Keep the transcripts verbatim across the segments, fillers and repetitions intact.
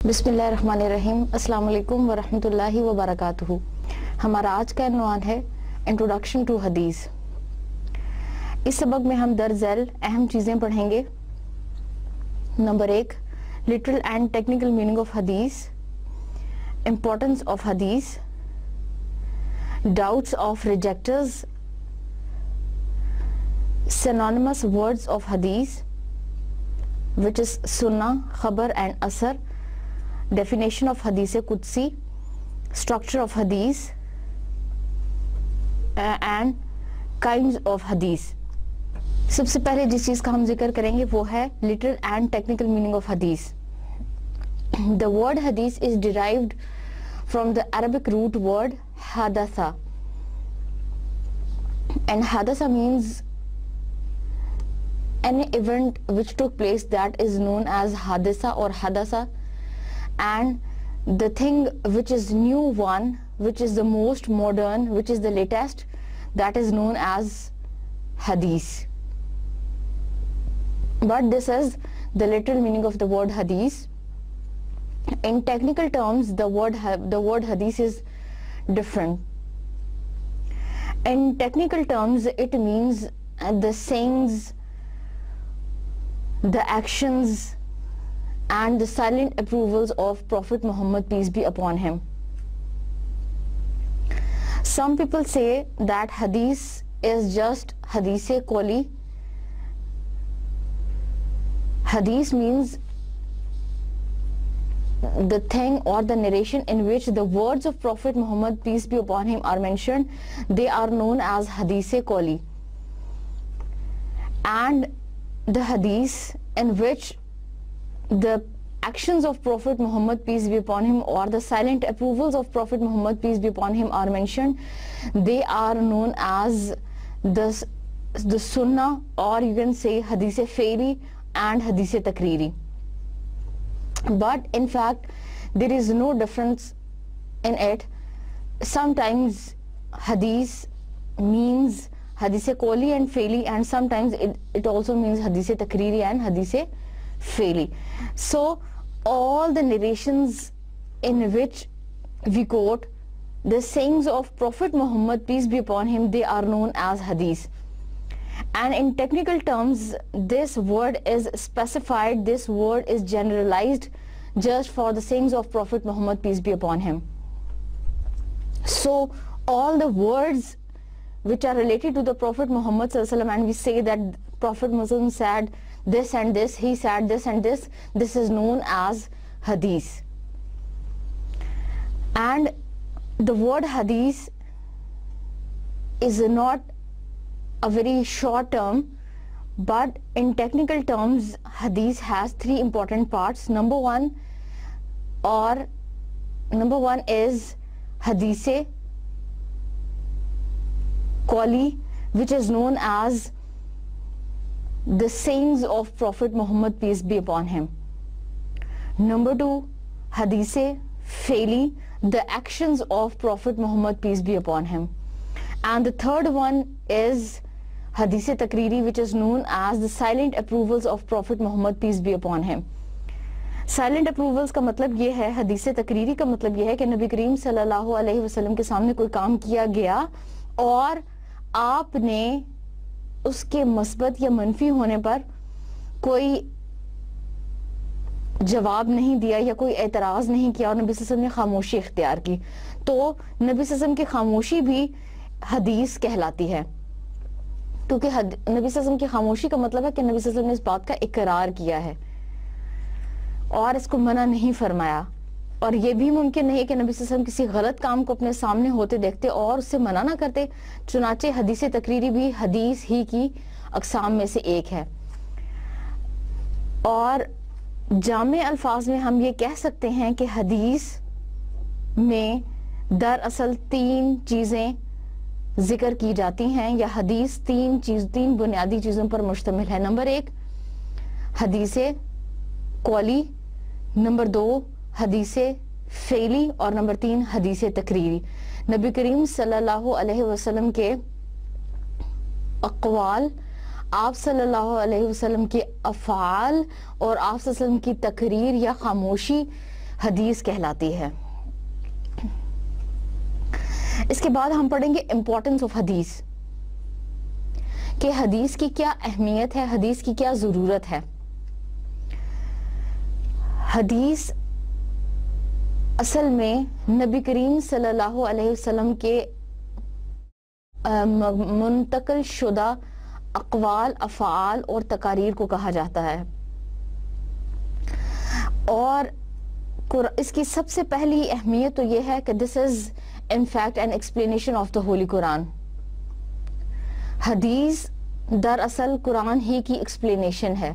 बिस्मिल्लाहिर्रहमानिर्रहीम। अस्सलाम वालेकुम वरहमतुल्लाहि वबरकातुहू। हमारा आज का उन्वान है इंट्रोडक्शन टू हदीस। इस सबक में हम दर झैल अहम चीज़ें पढ़ेंगे। नंबर एक, literal and technical meaning of हदीस, इम्पोर्टेंस ऑफ हदीस, doubts of rejecters, synonymous words of hadith which is sunnah, khabar and asar, definition of hadith qudsi, structure of hadith uh, and kinds of hadith। सबसे पहले जिस चीज़ का हम जिक्र करेंगे वो है literal and technical meaning of हदीस। द वर्ड हदीस is derived from the Arabic root word हादसा, एंड हादसा means any event which took place that is known as hadisa or hadasa, and the thing which is new one, which is the most modern, which is the latest, that is known as hadith. But this is the literal meaning of the word hadith. In technical terms, the word the word hadith is different. In technical terms, it means the sayings, the actions and the silent approvals of Prophet Muhammad, peace be upon him. Some people say that hadith is just hadith-e qawli. Hadith means the thing or the narration in which the words of Prophet Muhammad, peace be upon him, are mentioned. They are known as hadith-e qawli. And the hadith in which the actions of Prophet Muhammad, peace be upon him, or the silent approvals of Prophet Muhammad, peace be upon him, are mentioned, they are known as the, the sunnah, or you can say hadith faili and hadith takriri. But in fact there is no difference in it. Sometimes hadith means hadith qawli and faili, and sometimes it, it also means hadith takriri and hadith faili. So all the narrations in which we quote the sayings of Prophet Muhammad, peace be upon him, they are known as hadith. And in technical terms, this word is specified, this word is generalized just for the sayings of Prophet Muhammad, peace be upon him. So all the words which are related to the Prophet Muhammad sallallahu alaihi wasallam, and we say that Prophet Muhammad said this and this, he said this and this, this is known as hadith. And the word hadith is not a very short term, but in technical terms hadith has three important parts. Number one or number one is hadith qawli, which is known as the sayings of Prophet Muhammad, peace be upon him. Number two, hadith faili, the actions of Prophet Muhammad, peace be upon him. And the third one is hadith takriri, which is known as the silent approvals of Prophet Muhammad, peace be upon him. Silent approvals का मतलब ये है, हदीस तकरीरी का मतलब ये है कि नबी करीम सल्लल्लाहु अलैहि वसल्लम के सामने कोई काम किया गया और आपने उसके मस्बत या मनफी होने पर कोई जवाब नहीं दिया या कोई एतराज नहीं किया और नबी सल्लल्लाहु अलैहि वसल्लम ने खामोशी इख्तियार की, तो नबी सल्लल्लाहु अलैहि वसल्लम की खामोशी भी हदीस कहलाती है, क्योंकि नबी सल्लल्लाहु अलैहि वसल्लम की खामोशी का मतलब है कि नबी सल्लल्लाहु अलैहि वसल्लम ने इस बात का इकरार किया है और इसको मना नहीं फरमाया। और ये भी मुमकिन नहीं है कि नबी सल्लल्लाहु अलैहि वसल्लम किसी गलत काम को अपने सामने होते देखते और उससे मना ना करते। चुनाचे हदीस तकरीरी भी हदीस ही की अक़साम में से एक है। और जामे अल्फाज में हम ये कह सकते हैं कि हदीस में दरअसल तीन चीज़ें जिक्र की जाती हैं, या हदीस तीन चीज तीन बुनियादी चीज़ों पर मुश्तमिल है। नंबर एक हदीस कौली, नंबर दो हदीस फेली, और नंबर तीन हदीस तकरीरी। नबी करीम सल्लल्लाहु अलैहि वसल्लम के अक़वाल, आप सल्लल्लाहु अलैहि वसल्लम के अफ़आल और आप सल्लल्लाहु अलैहि वसल्लम की तकरीर या खामोशी حدیث کہلاتی ہے۔ اس کے بعد ہم پڑھیں گے امپورٹنس آف حدیث، کہ حدیث کی کیا اہمیت ہے، حدیث کی کیا ضرورت ہے۔ حدیث اصل میں نبی کریم صلی اللہ علیہ وسلم کے منتقل شدہ اقوال، افعال اور تقاریر کو کہا جاتا ہے، اور اس کی سب سے پہلی اہمیت تو یہ ہے کہ this is in fact an explanation of the holy قرآن۔ حدیث دراصل قرآن ہی کی ایکسپلینیشن ہے،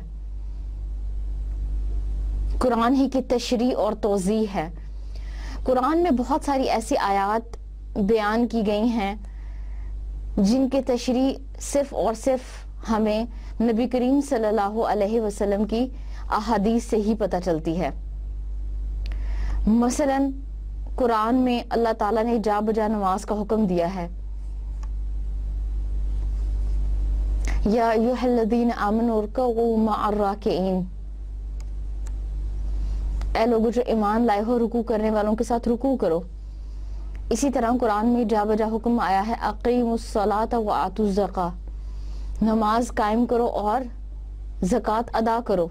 قرآن ہی کی تشریح اور توضیح ہے۔ قرآن میں بہت ساری ایسی آیات بیان کی گئی ہیں جن کے تشریح صرف اور صرف ہمیں نبی کریم صلی اللہ علیہ وسلم کی احادیث سے ہی پتہ چلتی ہے۔ مثلا قرآن میں اللہ تعالیٰ نے جا بجا نماز کا حکم دیا ہے، یا ایھا الذین آمنوا ارکعوا مع الراکعین، اے لوگو جو ایمان لائے ہو رکوع کرنے والوں کے ساتھ رکوع کرو۔ اسی طرح قرآن میں جا بجا حکم آیا ہے اقیموا الصلاۃ وآتوا الزکاۃ، نماز قائم کرو اور زکوٰۃ ادا کرو۔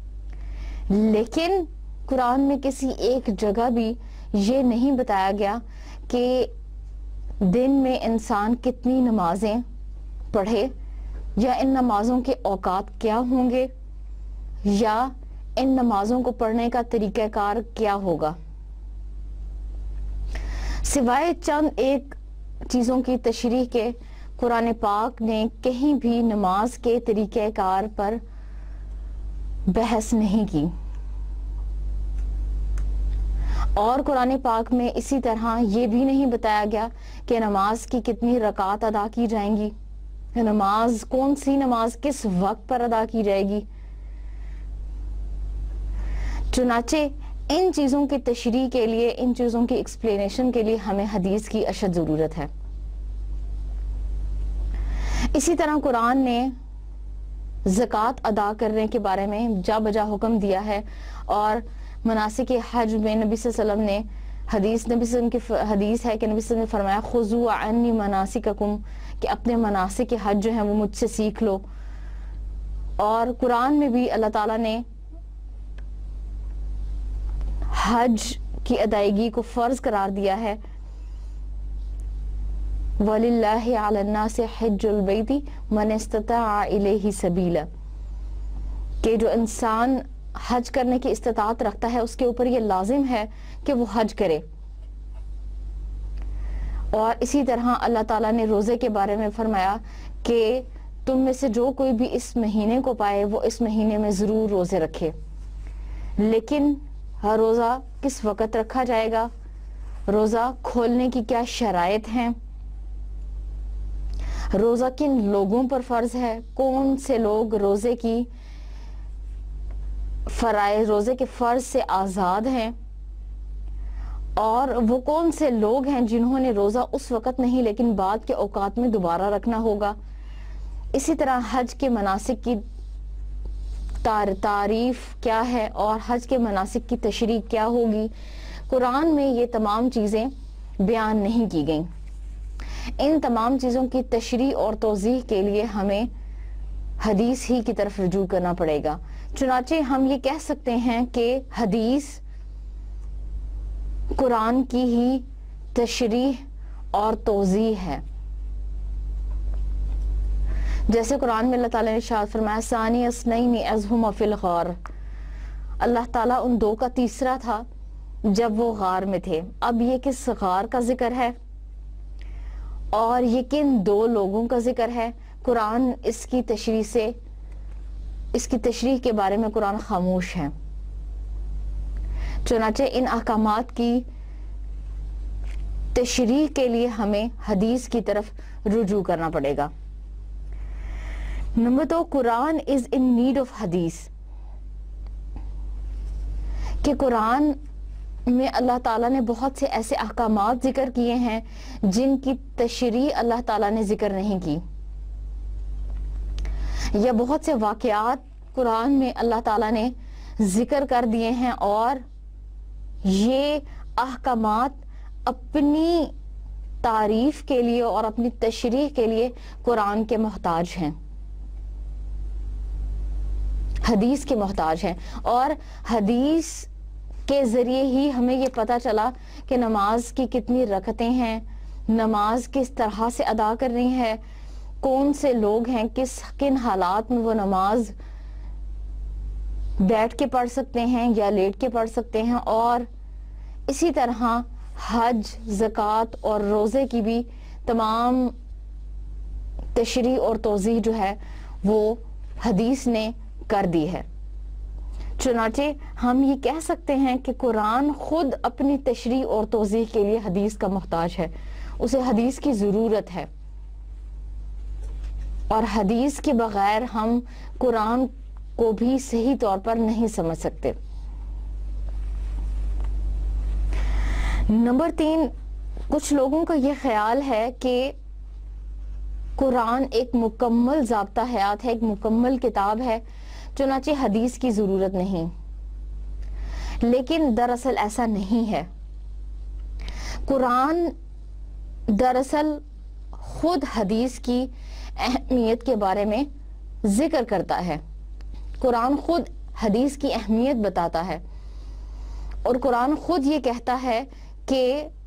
لیکن قرآن میں کسی ایک جگہ بھی یہ نہیں بتایا گیا کہ دن میں انسان کتنی نمازیں پڑھے، یا ان نمازوں کے اوقات کیا ہوں گے، یا ان نمازوں کو پڑھنے کا طریقہ کار کیا ہوگا۔ سوائے چند ایک چیزوں کی تشریح کے قرآن پاک نے کہیں بھی نماز کے طریقہ کار پر بحث نہیں کی، اور قرآن پاک میں اسی طرح یہ بھی نہیں بتایا گیا کہ نماز کی کتنی رکعات ادا کی جائیں گی، نماز کون سی نماز کس وقت پر ادا کی جائے گی۔ چنانچہ ان چیزوں کی تشریح کے لیے، ان چیزوں کی ایکسپلینیشن کے لیے ہمیں حدیث کی اشد ضرورت ہے۔ اسی طرح قرآن نے زکوٰۃ ادا کرنے کے بارے میں جا بجا حکم دیا ہے، اور مناسک حج میں نبی صلی اللہ علیہ وسلم نے حدیث نبی صلی اللہ علیہ وسلم کی حدیث ہے کہ نبی صلی اللہ علیہ وسلم نے فرمایا خذوا عنی مناسککم، کہ اپنے مناسک حج جو ہیں وہ مجھ سے سیکھ لو۔ اور قرآن میں بھی اللہ تعالیٰ نے حج کی ادائیگی کو فرض قرار دیا ہے، وَلِلَّهِ عَلَى النَّاسِ حِجُّ الْبَيْتِ مَنِ اسْتَطَاعَ إِلَيْهِ سَبِيلًا، کہ جو انسان حج کرنے کی استطاعت رکھتا ہے اس کے اوپر یہ لازم ہے کہ وہ حج کرے۔ اور اسی طرح اللہ تعالیٰ نے روزے کے بارے میں فرمایا کہ تم میں سے جو کوئی بھی اس مہینے کو پائے وہ اس مہینے میں ضرور روزے رکھے، لیکن ہر روزہ کس وقت رکھا جائے گا، روزہ کھولنے کی کیا شرائط ہیں، روزہ کن لوگوں پر فرض ہے، کون سے لوگ روزے کی فرائض روزے کے فرض سے آزاد ہیں، اور وہ کون سے لوگ ہیں جنہوں نے روزہ اس وقت نہیں لیکن بعد کے اوقات میں دوبارہ رکھنا ہوگا۔ اسی طرح حج کے مناسک کی تعریف کیا ہے اور حج کے مناسک کی تشریح کیا ہوگی، قرآن میں یہ تمام چیزیں بیان نہیں کی گئیں۔ ان تمام چیزوں کی تشریح اور توضیح کے لیے ہمیں حدیث ہی کی طرف رجوع کرنا پڑے گا۔ چنانچہ ہم یہ کہہ سکتے ہیں کہ حدیث قرآن کی ہی تشریح اور توضیح ہے۔ جیسے قرآن میں اللہ تعالیٰ نے ارشاد فرمایا ثانی اثنین اذ ھما فی الغار، اللہ تعالیٰ ان دو کا تیسرا تھا جب وہ غار میں تھے۔ اب یہ کس غار کا ذکر ہے اور یہ کن دو لوگوں کا ذکر ہے، قرآن اس کی تشریح سے اس کی تشریح کے بارے میں قرآن خاموش ہے۔ چنانچہ ان احکامات کی تشریح کے لیے ہمیں حدیث کی طرف رجوع کرنا پڑے گا۔ نمبر دو، قرآن از ان نیڈ آف حدیث، کہ قرآن میں اللہ تعالیٰ نے بہت سے ایسے احکامات ذکر کیے ہیں جن کی تشریح اللہ تعالیٰ نے ذکر نہیں کی، یا بہت سے واقعات قرآن میں اللہ تعالیٰ نے ذکر کر دیے ہیں اور یہ احکامات اپنی تعریف کے لیے اور اپنی تشریح کے لیے قرآن کے محتاج ہیں، حدیث کے محتاج ہیں. اور حدیث کے ذریعے ہی ہمیں یہ پتہ چلا کہ نماز کی کتنی رکعتیں ہیں، نماز کس طرح سے ادا کرنی ہے، کون سے لوگ ہیں، کس کن حالات میں وہ نماز بیٹھ کے پڑھ سکتے ہیں یا لیٹ کے پڑھ سکتے ہیں. اور اسی طرح حج، زکوٰۃ اور روزے کی بھی تمام تشریح اور توضیح جو ہے وہ حدیث نے کر دی ہے. چنانچہ ہم یہ کہہ سکتے ہیں کہ قرآن خود اپنی تشریح اور توضیح کے لیے حدیث کا محتاج ہے، اسے حدیث کی ضرورت ہے، اور حدیث کے بغیر ہم قرآن کو بھی صحیح طور پر نہیں سمجھ سکتے. نمبر تین، کچھ لوگوں کا یہ خیال ہے کہ قرآن ایک مکمل ضابطہ حیات ہے، ایک مکمل کتاب ہے، چنانچہ حدیث کی ضرورت نہیں. لیکن دراصل ایسا نہیں ہے. قرآن دراصل خود حدیث کی اہمیت کے بارے میں ذکر کرتا ہے. قرآن خود حدیث کی اہمیت بتاتا ہے، اور قرآن خود یہ کہتا ہے کہ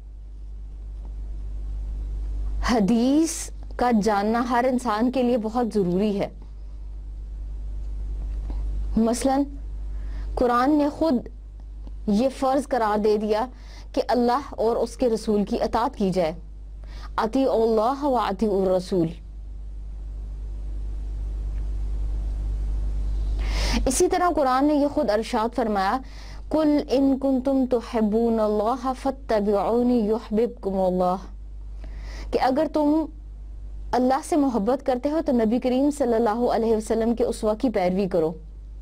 حدیث کا جاننا ہر انسان کے لیے بہت ضروری ہے. مثلا قرآن نے خود یہ فرض قرار دے دیا کہ اللہ اور اس کے رسول کی اطاعت کی جائے. اطیعوا اللہ و اطیعوا الرسول. اسی طرح قرآن نے یہ خود ارشاد فرمایا، قل ان کنتم تحبون اللہ فاتبعونی یحببکم اللہ، کہ اگر تم اللہ سے محبت کرتے ہو تو نبی کریم صلی اللہ علیہ وسلم کے اسوہ کی پیروی کرو،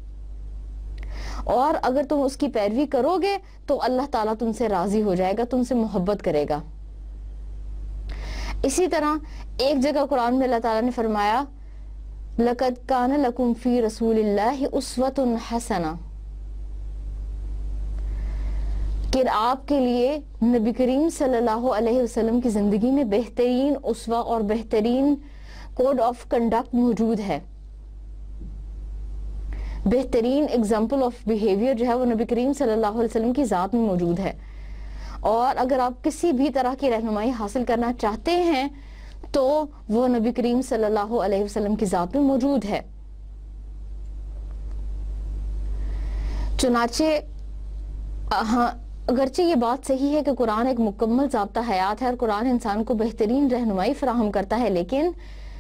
اور اگر تم اس کی پیروی کرو گے تو اللہ تعالیٰ تم سے راضی ہو جائے گا، تم سے محبت کرے گا. اسی طرح ایک جگہ قرآن میں اللہ تعالیٰ نے فرمایا، لَقَدْ كَانَ لَكُمْ فِي رَسُولِ اللَّهِ أُسْوَةٌ حَسَنَةٌ، کہ آپ کے لیے نبی کریم صلی اللہ علیہ وسلم کی زندگی میں بہترین اسوہ اور بہترین کوڈ آف کنڈکٹ موجود ہے، بہترین ایگزامپل آف بیہیویئر جو ہے وہ نبی کریم صلی اللہ علیہ وسلم کی ذات میں موجود ہے. اور اگر آپ کسی بھی طرح کی رہنمائی حاصل کرنا چاہتے ہیں تو وہ نبی کریم صلی اللہ علیہ وسلم کی ذات میں موجود ہے. چنانچہ ہاں اگرچہ یہ بات صحیح ہے کہ قرآن ایک مکمل ضابطہ حیات ہے اور قرآن انسان کو بہترین رہنمائی فراہم کرتا ہے، لیکن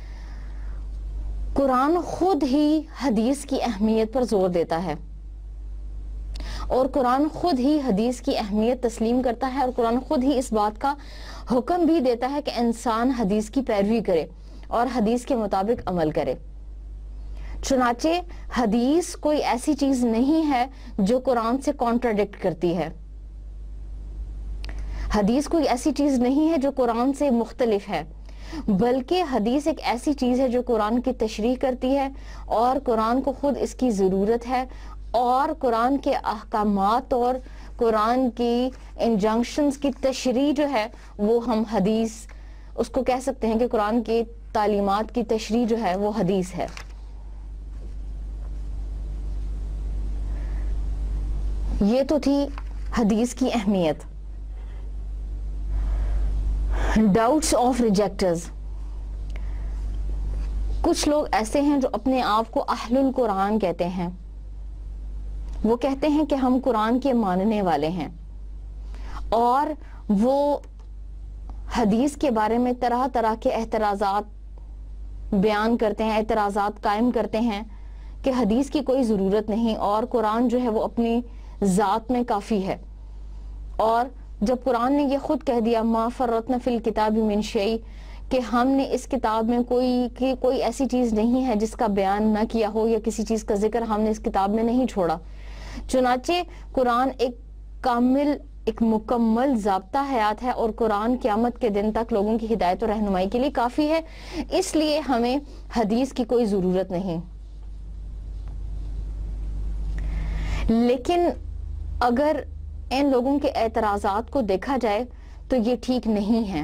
قرآن خود ہی حدیث کی اہمیت پر زور دیتا ہے، اور قرآن خود ہی حدیث کی اہمیت تسلیم کرتا ہے، اور قرآن خود ہی اس بات کا حکم بھی دیتا ہے کہ انسان حدیث کی پیروی کرے اور حدیث کے مطابق عمل کرے. چنانچہ حدیث کوئی ایسی چیز نہیں ہے جو قرآن سے کانٹراڈکٹ کرتی ہے، حدیث کوئی ایسی چیز نہیں ہے جو قرآن سے مختلف ہے، بلکہ حدیث ایک ایسی چیز ہے جو قرآن کی تشریح کرتی ہے، اور قرآن کو خود اس کی ضرورت ہے، اور قرآن کے احکامات اور قرآن کی انجنکشنز کی تشریح جو ہے وہ ہم حدیث اس کو کہہ سکتے ہیں کہ قرآن کی تعلیمات کی تشریح جو ہے وہ حدیث ہے. یہ تو تھی حدیث کی اہمیت. Doubts of rejecters. کچھ لوگ ایسے ہیں جو اپنے آپ کو اہل القرآن کہتے ہیں، وہ کہتے ہیں کہ ہم قرآن کے ماننے والے ہیں، اور وہ حدیث کے بارے میں طرح طرح کے اعتراضات بیان کرتے ہیں، اعتراضات قائم کرتے ہیں کہ حدیث کی کوئی ضرورت نہیں اور قرآن جو ہے وہ اپنی ذات میں کافی ہے. اور جب قرآن نے یہ خود کہہ دیا ما فرطنا فی الکتاب من شیء، کہ ہم نے اس کتاب میں کوئی کہ کوئی ایسی چیز نہیں ہے جس کا بیان نہ کیا ہو، یا کسی چیز کا ذکر ہم نے اس کتاب میں نہیں چھوڑا. چنانچہ قرآن ایک کامل ایک مکمل ضابطہ حیات ہے، اور قرآن قیامت کے دن تک لوگوں کی ہدایت و رہنمائی کے لیے کافی ہے، اس لیے ہمیں حدیث کی کوئی ضرورت نہیں. لیکن اگر ان لوگوں کے اعتراضات کو دیکھا جائے تو یہ ٹھیک نہیں ہیں،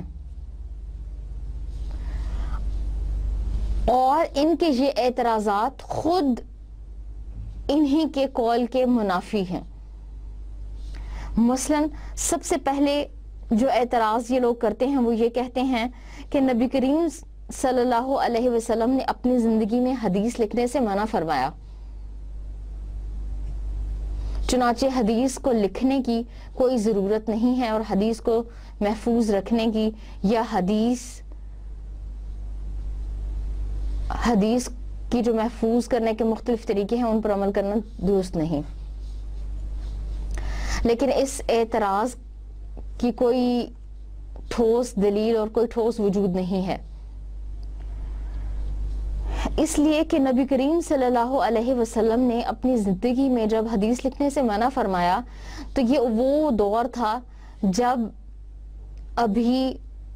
اور ان کے یہ اعتراضات خود انہی کے قول کے منافی ہیں۔ مثلا سب سے پہلے جو اعتراض یہ لوگ کرتے ہیں وہ یہ کہتے ہیں کہ نبی کریم صلی اللہ علیہ وسلم نے اپنی زندگی میں حدیث لکھنے سے منع فرمایا، چنانچہ حدیث کو لکھنے کی کوئی ضرورت نہیں ہے، اور حدیث کو محفوظ رکھنے کی یا حدیث حدیث کی جو محفوظ کرنے کے مختلف طریقے ہیں ان پر عمل کرنا درست نہیں۔ لیکن اس اعتراض کی کوئی ٹھوس دلیل اور کوئی ٹھوس وجود نہیں ہے، اس لیے کہ نبی کریم صلی اللہ علیہ وسلم نے اپنی زندگی میں جب حدیث لکھنے سے منع فرمایا تو یہ وہ دور تھا جب ابھی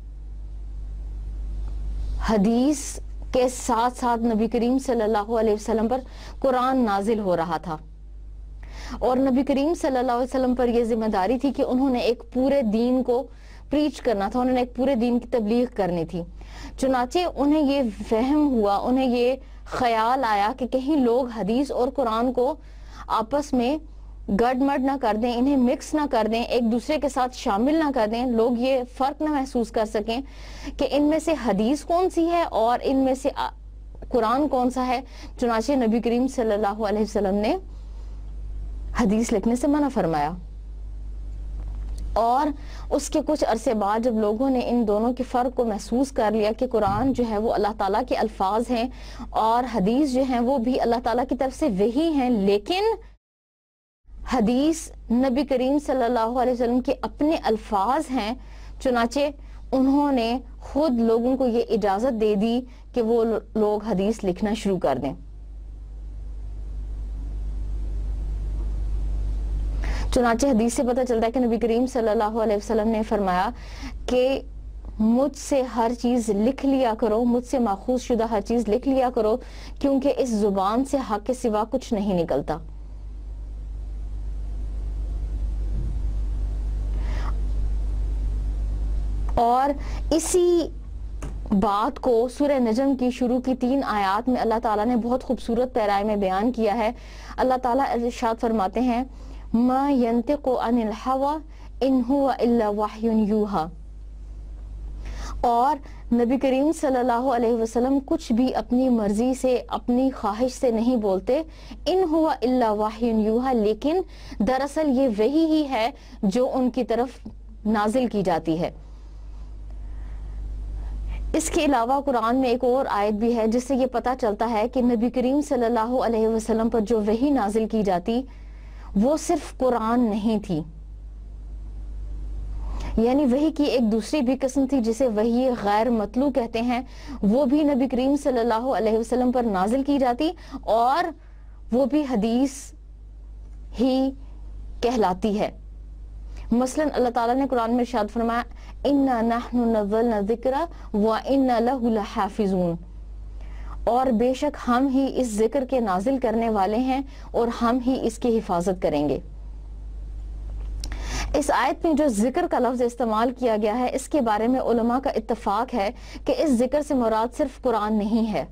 حدیث کے ساتھ ساتھ نبی کریم صلی اللہ علیہ وسلم پر قرآن نازل ہو رہا تھا، اور نبی کریم صلی اللہ علیہ وسلم پر یہ ذمہ داری تھی کہ انہوں نے ایک پورے دین کو پریچ کرنا تھا، انہوں نے ایک پورے دین کی تبلیغ کرنی تھی۔ چنانچہ انہیں یہ فہم ہوا، انہیں یہ خیال آیا کہ کہیں لوگ حدیث اور قرآن کو آپس میں گڈ مڈ نہ کر دیں، انہیں مکس نہ کر دیں، ایک دوسرے کے ساتھ شامل نہ کر دیں، لوگ یہ فرق نہ محسوس کر سکیں کہ ان میں سے حدیث کون سی ہے اور ان میں سے قرآن کون سا ہے۔ چنانچہ نبی کریم صلی اللہ علیہ وسلم نے حدیث لکھنے سے منع فرمایا، اور اس کے کچھ عرصے بعد جب لوگوں نے ان دونوں کے فرق کو محسوس کر لیا کہ قرآن جو ہے وہ اللہ تعالیٰ کے الفاظ ہیں اور حدیث جو ہیں وہ بھی اللہ تعالیٰ کی طرف سے وحی ہیں، لیکن حدیث نبی کریم صلی اللہ علیہ وسلم کے اپنے الفاظ ہیں، چنانچہ انہوں نے خود لوگوں کو یہ اجازت دے دی کہ وہ لوگ حدیث لکھنا شروع کر دیں۔ چنانچہ حدیث سے پتہ چلتا ہے کہ نبی کریم صلی اللہ علیہ وسلم نے فرمایا کہ مجھ سے ہر چیز لکھ لیا کرو، مجھ سے ماخوذ شدہ ہر چیز لکھ لیا کرو، کیونکہ اس زبان سے حق کے سوا کچھ نہیں نکلتا۔ اور اسی بات کو سورہ نجم کی شروع کی تین آیات میں اللہ تعالیٰ نے بہت خوبصورت پیرائے میں بیان کیا ہے۔ اللہ تعالیٰ ارشاد فرماتے ہیں ما ينطق عن الهوى ان هو الا وحی یوحی، اور نبی کریم صلی اللہ علیہ وسلم کچھ بھی اپنی مرضی سے اپنی خواہش سے نہیں بولتے، ان هو الا وحی یوحی، لیکن دراصل یہ وحی ہی ہے جو ان کی طرف نازل کی جاتی ہے۔ اس کے علاوہ قرآن میں ایک اور آیت بھی ہے جس سے یہ پتہ چلتا ہے کہ نبی کریم صلی اللہ علیہ وسلم پر جو وحی نازل کی جاتی وہ صرف قرآن نہیں تھی، یعنی وحی کی ایک دوسری بھی قسم تھی جسے وحی غیر مطلوع کہتے ہیں، وہ بھی نبی کریم صلی اللہ علیہ وسلم پر نازل کی جاتی اور وہ بھی حدیث ہی کہلاتی ہے۔ مثلا اللہ تعالیٰ نے قرآن میں ارشاد فرمایا اِنَّا نَحْنُ نَزَّلْنَا الذِّكْرَ وَإِنَّا لَهُ لَحَافِظُونَ، اور بے شک ہم ہی اس ذکر کے نازل کرنے والے ہیں اور ہم ہی اس کی حفاظت کریں گے۔ اس آیت میں جو ذکر کا لفظ استعمال کیا گیا ہے اس کے بارے میں علماء کا اتفاق ہے کہ اس ذکر سے مراد صرف قرآن نہیں ہے،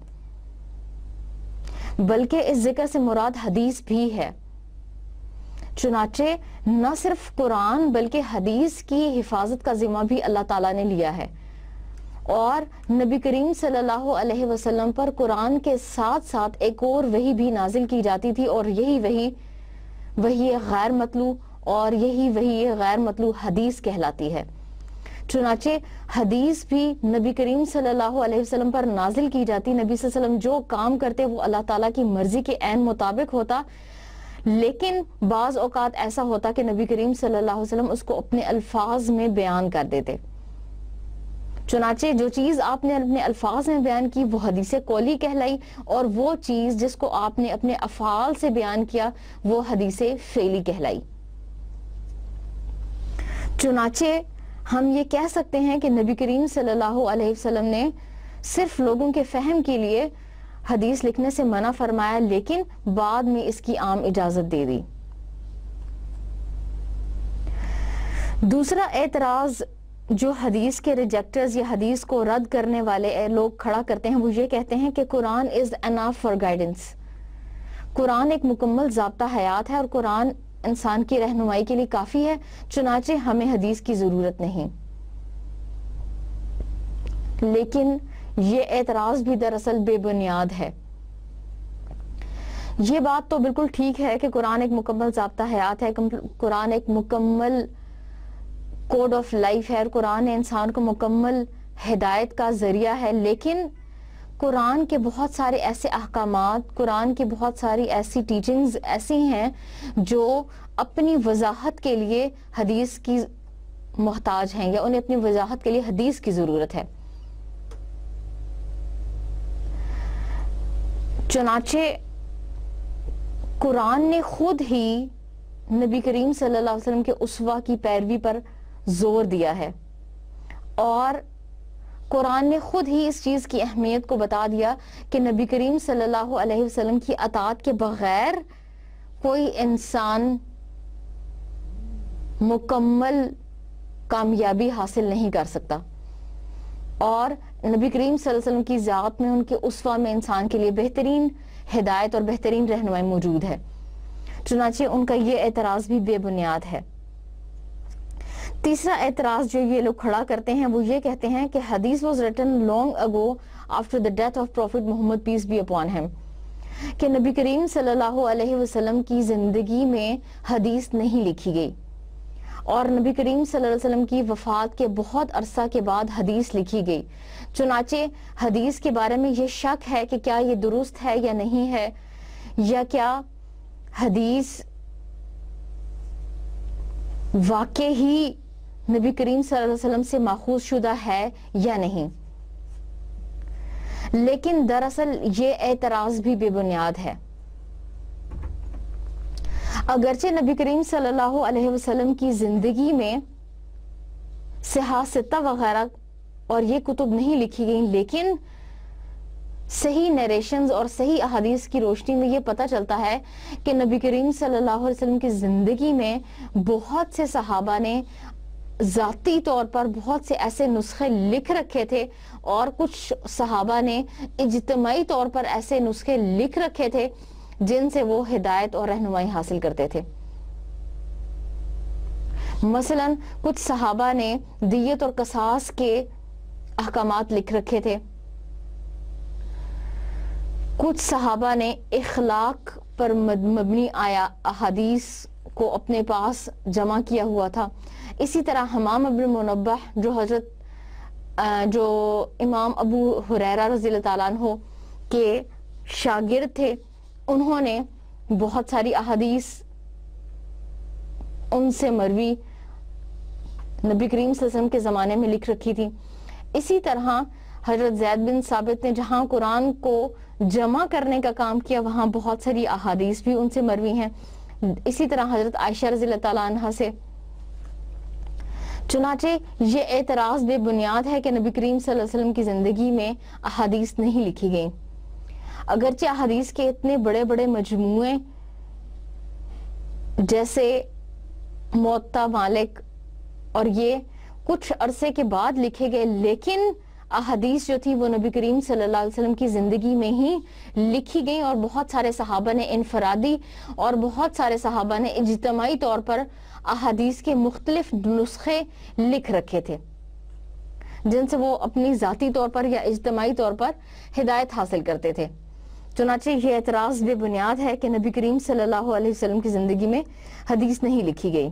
بلکہ اس ذکر سے مراد حدیث بھی ہے۔ چنانچہ نہ صرف قرآن بلکہ حدیث کی حفاظت کا ذمہ بھی اللہ تعالیٰ نے لیا ہے، اور نبی کریم صلی اللہ علیہ وسلم پر قرآن کے ساتھ ساتھ ایک اور وحی بھی نازل کی جاتی تھی، اور یہی وحی وحی غیر مطلوع اور یہی وحی غیر مطلوع حدیث کہلاتی ہے۔ چنانچہ حدیث بھی نبی کریم صلی اللہ علیہ وسلم پر نازل کی جاتی، نبی صلی اللہ علیہ وسلم جو کام کرتے وہ اللہ تعالیٰ کی مرضی کے عین مطابق ہوتا، لیکن بعض اوقات ایسا ہوتا کہ نبی کریم صلی اللہ علیہ وسلم اس کو اپنے الفاظ میں بیان کر دیتے۔ چنانچہ جو چیز آپ نے اپنے الفاظ میں بیان کی وہ حدیث قولی کہلائی، اور وہ چیز جس کو آپ نے اپنے افعال سے بیان کیا وہ حدیث فعلی کہلائی۔ چنانچہ ہم یہ کہہ سکتے ہیں کہ نبی کریم صلی اللہ علیہ وسلم نے صرف لوگوں کے فہم کے لیے حدیث لکھنے سے منع فرمایا، لیکن بعد میں اس کی عام اجازت دے دی۔ دوسرا اعتراض جو حدیث کے ریجیکٹرز یا حدیث کو رد کرنے والے لوگ کھڑا کرتے ہیں وہ یہ کہتے ہیں کہ قرآن از انف فار گائیڈنس، قرآن ایک مکمل ضابطہ حیات ہے اور قرآن انسان کی رہنمائی کے لیے کافی ہے، چنانچہ ہمیں حدیث کی ضرورت نہیں۔ لیکن یہ اعتراض بھی دراصل بے بنیاد ہے۔ یہ بات تو بالکل ٹھیک ہے کہ قرآن ایک مکمل ضابطہ حیات ہے، قرآن ایک مکمل کوڈ آف لائف ہے اور قرآن انسان کو مکمل ہدایت کا ذریعہ ہے، لیکن قرآن کے بہت سارے ایسے احکامات، قرآن کی بہت ساری ایسی ٹیچنگز ایسی ہیں جو اپنی وضاحت کے لیے حدیث کی محتاج ہیں یا انہیں اپنی وضاحت کے لیے حدیث کی ضرورت ہے۔ چنانچہ قرآن نے خود ہی نبی کریم صلی اللہ علیہ وسلم کے اسوہ کی پیروی پر زور دیا ہے اور قرآن نے خود ہی اس چیز کی اہمیت کو بتا دیا کہ نبی کریم صلی اللہ علیہ وسلم کی اطاعت کے بغیر کوئی انسان مکمل کامیابی حاصل نہیں کر سکتا، اور نبی کریم صلی اللہ علیہ وسلم کی ذات میں، ان کے اسوہ میں انسان کے لیے بہترین ہدایت اور بہترین رہنمائی موجود ہے۔ چنانچہ ان کا یہ اعتراض بھی بے بنیاد ہے۔ تیسرا اعتراض جو یہ لوگ کھڑا کرتے ہیں وہ یہ کہتے ہیں کہ حدیث was written long ago after the death of Prophet Muhammad peace be upon him، کہ نبی کریم صلی اللہ علیہ وسلم کی زندگی میں حدیث نہیں لکھی گئی اور نبی کریم صلی اللہ علیہ وسلم کی وفات کے بہت عرصہ کے بعد حدیث لکھی گئی۔ چنانچہ حدیث کے بارے میں یہ شک ہے کہ کیا یہ درست ہے یا نہیں ہے، یا کیا حدیث واقع ہی نبی کریم صلی اللہ علیہ وسلم سے ماخوذ شدہ ہے یا نہیں۔ لیکن دراصل یہ اعتراض بھی بے بنیاد ہے۔ اگرچہ نبی کریم صلی اللہ علیہ وسلم کی زندگی میں صحاح ستہ وغیرہ اور یہ کتب نہیں لکھی گئیں، لیکن صحیح نیریشنز اور صحیح احادیث کی روشنی میں یہ پتہ چلتا ہے کہ نبی کریم صلی اللہ علیہ وسلم کی زندگی میں بہت سے صحابہ نے ذاتی طور پر بہت سے ایسے نسخے لکھ رکھے تھے اور کچھ صحابہ نے اجتماعی طور پر ایسے نسخے لکھ رکھے تھے جن سے وہ ہدایت اور رہنمائی حاصل کرتے تھے۔ مثلا کچھ صحابہ نے دیت اور قصاص کے احکامات لکھ رکھے تھے، کچھ صحابہ نے اخلاق پر مبنی آیا احادیث کو اپنے پاس جمع کیا ہوا تھا۔ اسی طرح حمام ابن منبہ جو حضرت جو امام ابو ہریرہ رضی اللہ تعالیٰ عنہ کے شاگرد تھے، انہوں نے بہت ساری احادیث ان سے مروی نبی کریم صلی اللہ علیہ وسلم کے زمانے میں لکھ رکھی تھی۔ اسی طرح حضرت زید بن ثابت نے جہاں قرآن کو جمع کرنے کا کام کیا وہاں بہت ساری احادیث بھی ان سے مروی ہیں، اسی طرح حضرت عائشہ رضی اللہ تعالیٰ عنہ سے۔ چنانچہ یہ اعتراض بے بنیاد ہے کہ نبی کریم صلی اللہ علیہ وسلم کی زندگی میں احادیث نہیں لکھی گئیں، اگرچہ احادیث کے اتنے بڑے بڑے مجموعے جیسے موطا مالک اور یہ کچھ عرصے کے بعد لکھے گئے، لیکن احادیث جو تھی وہ نبی کریم صلی اللہ علیہ وسلم کی زندگی میں ہی لکھی گئیں، اور بہت سارے صحابہ نے انفرادی اور بہت سارے صحابہ نے اجتماعی طور پر احادیث کے مختلف نسخے لکھ رکھے تھے جن سے وہ اپنی ذاتی طور پر یا اجتماعی طور پر ہدایت حاصل کرتے تھے۔ چنانچہ یہ اعتراض بے بنیاد ہے کہ نبی کریم صلی اللہ علیہ وسلم کی زندگی میں حدیث نہیں لکھی گئی۔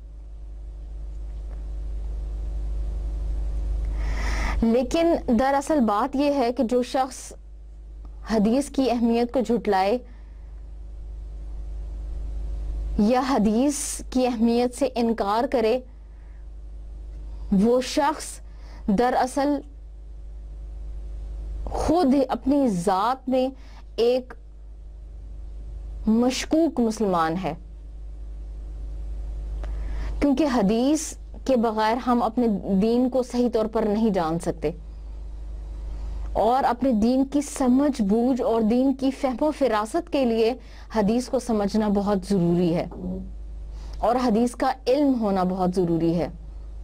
لیکن دراصل بات یہ ہے کہ جو شخص حدیث کی اہمیت کو جھٹلائے یا حدیث کی اہمیت سے انکار کرے، وہ شخص دراصل خود اپنی ذات میں ایک مشکوک مسلمان ہے، کیونکہ حدیث کے بغیر ہم اپنے دین کو صحیح طور پر نہیں جان سکتے، اور اپنے دین کی سمجھ بوجھ اور دین کی فہم و فراست کے لیے حدیث کو سمجھنا بہت ضروری ہے۔ اور حدیث کا علم ہونا بہت ضروری ہے.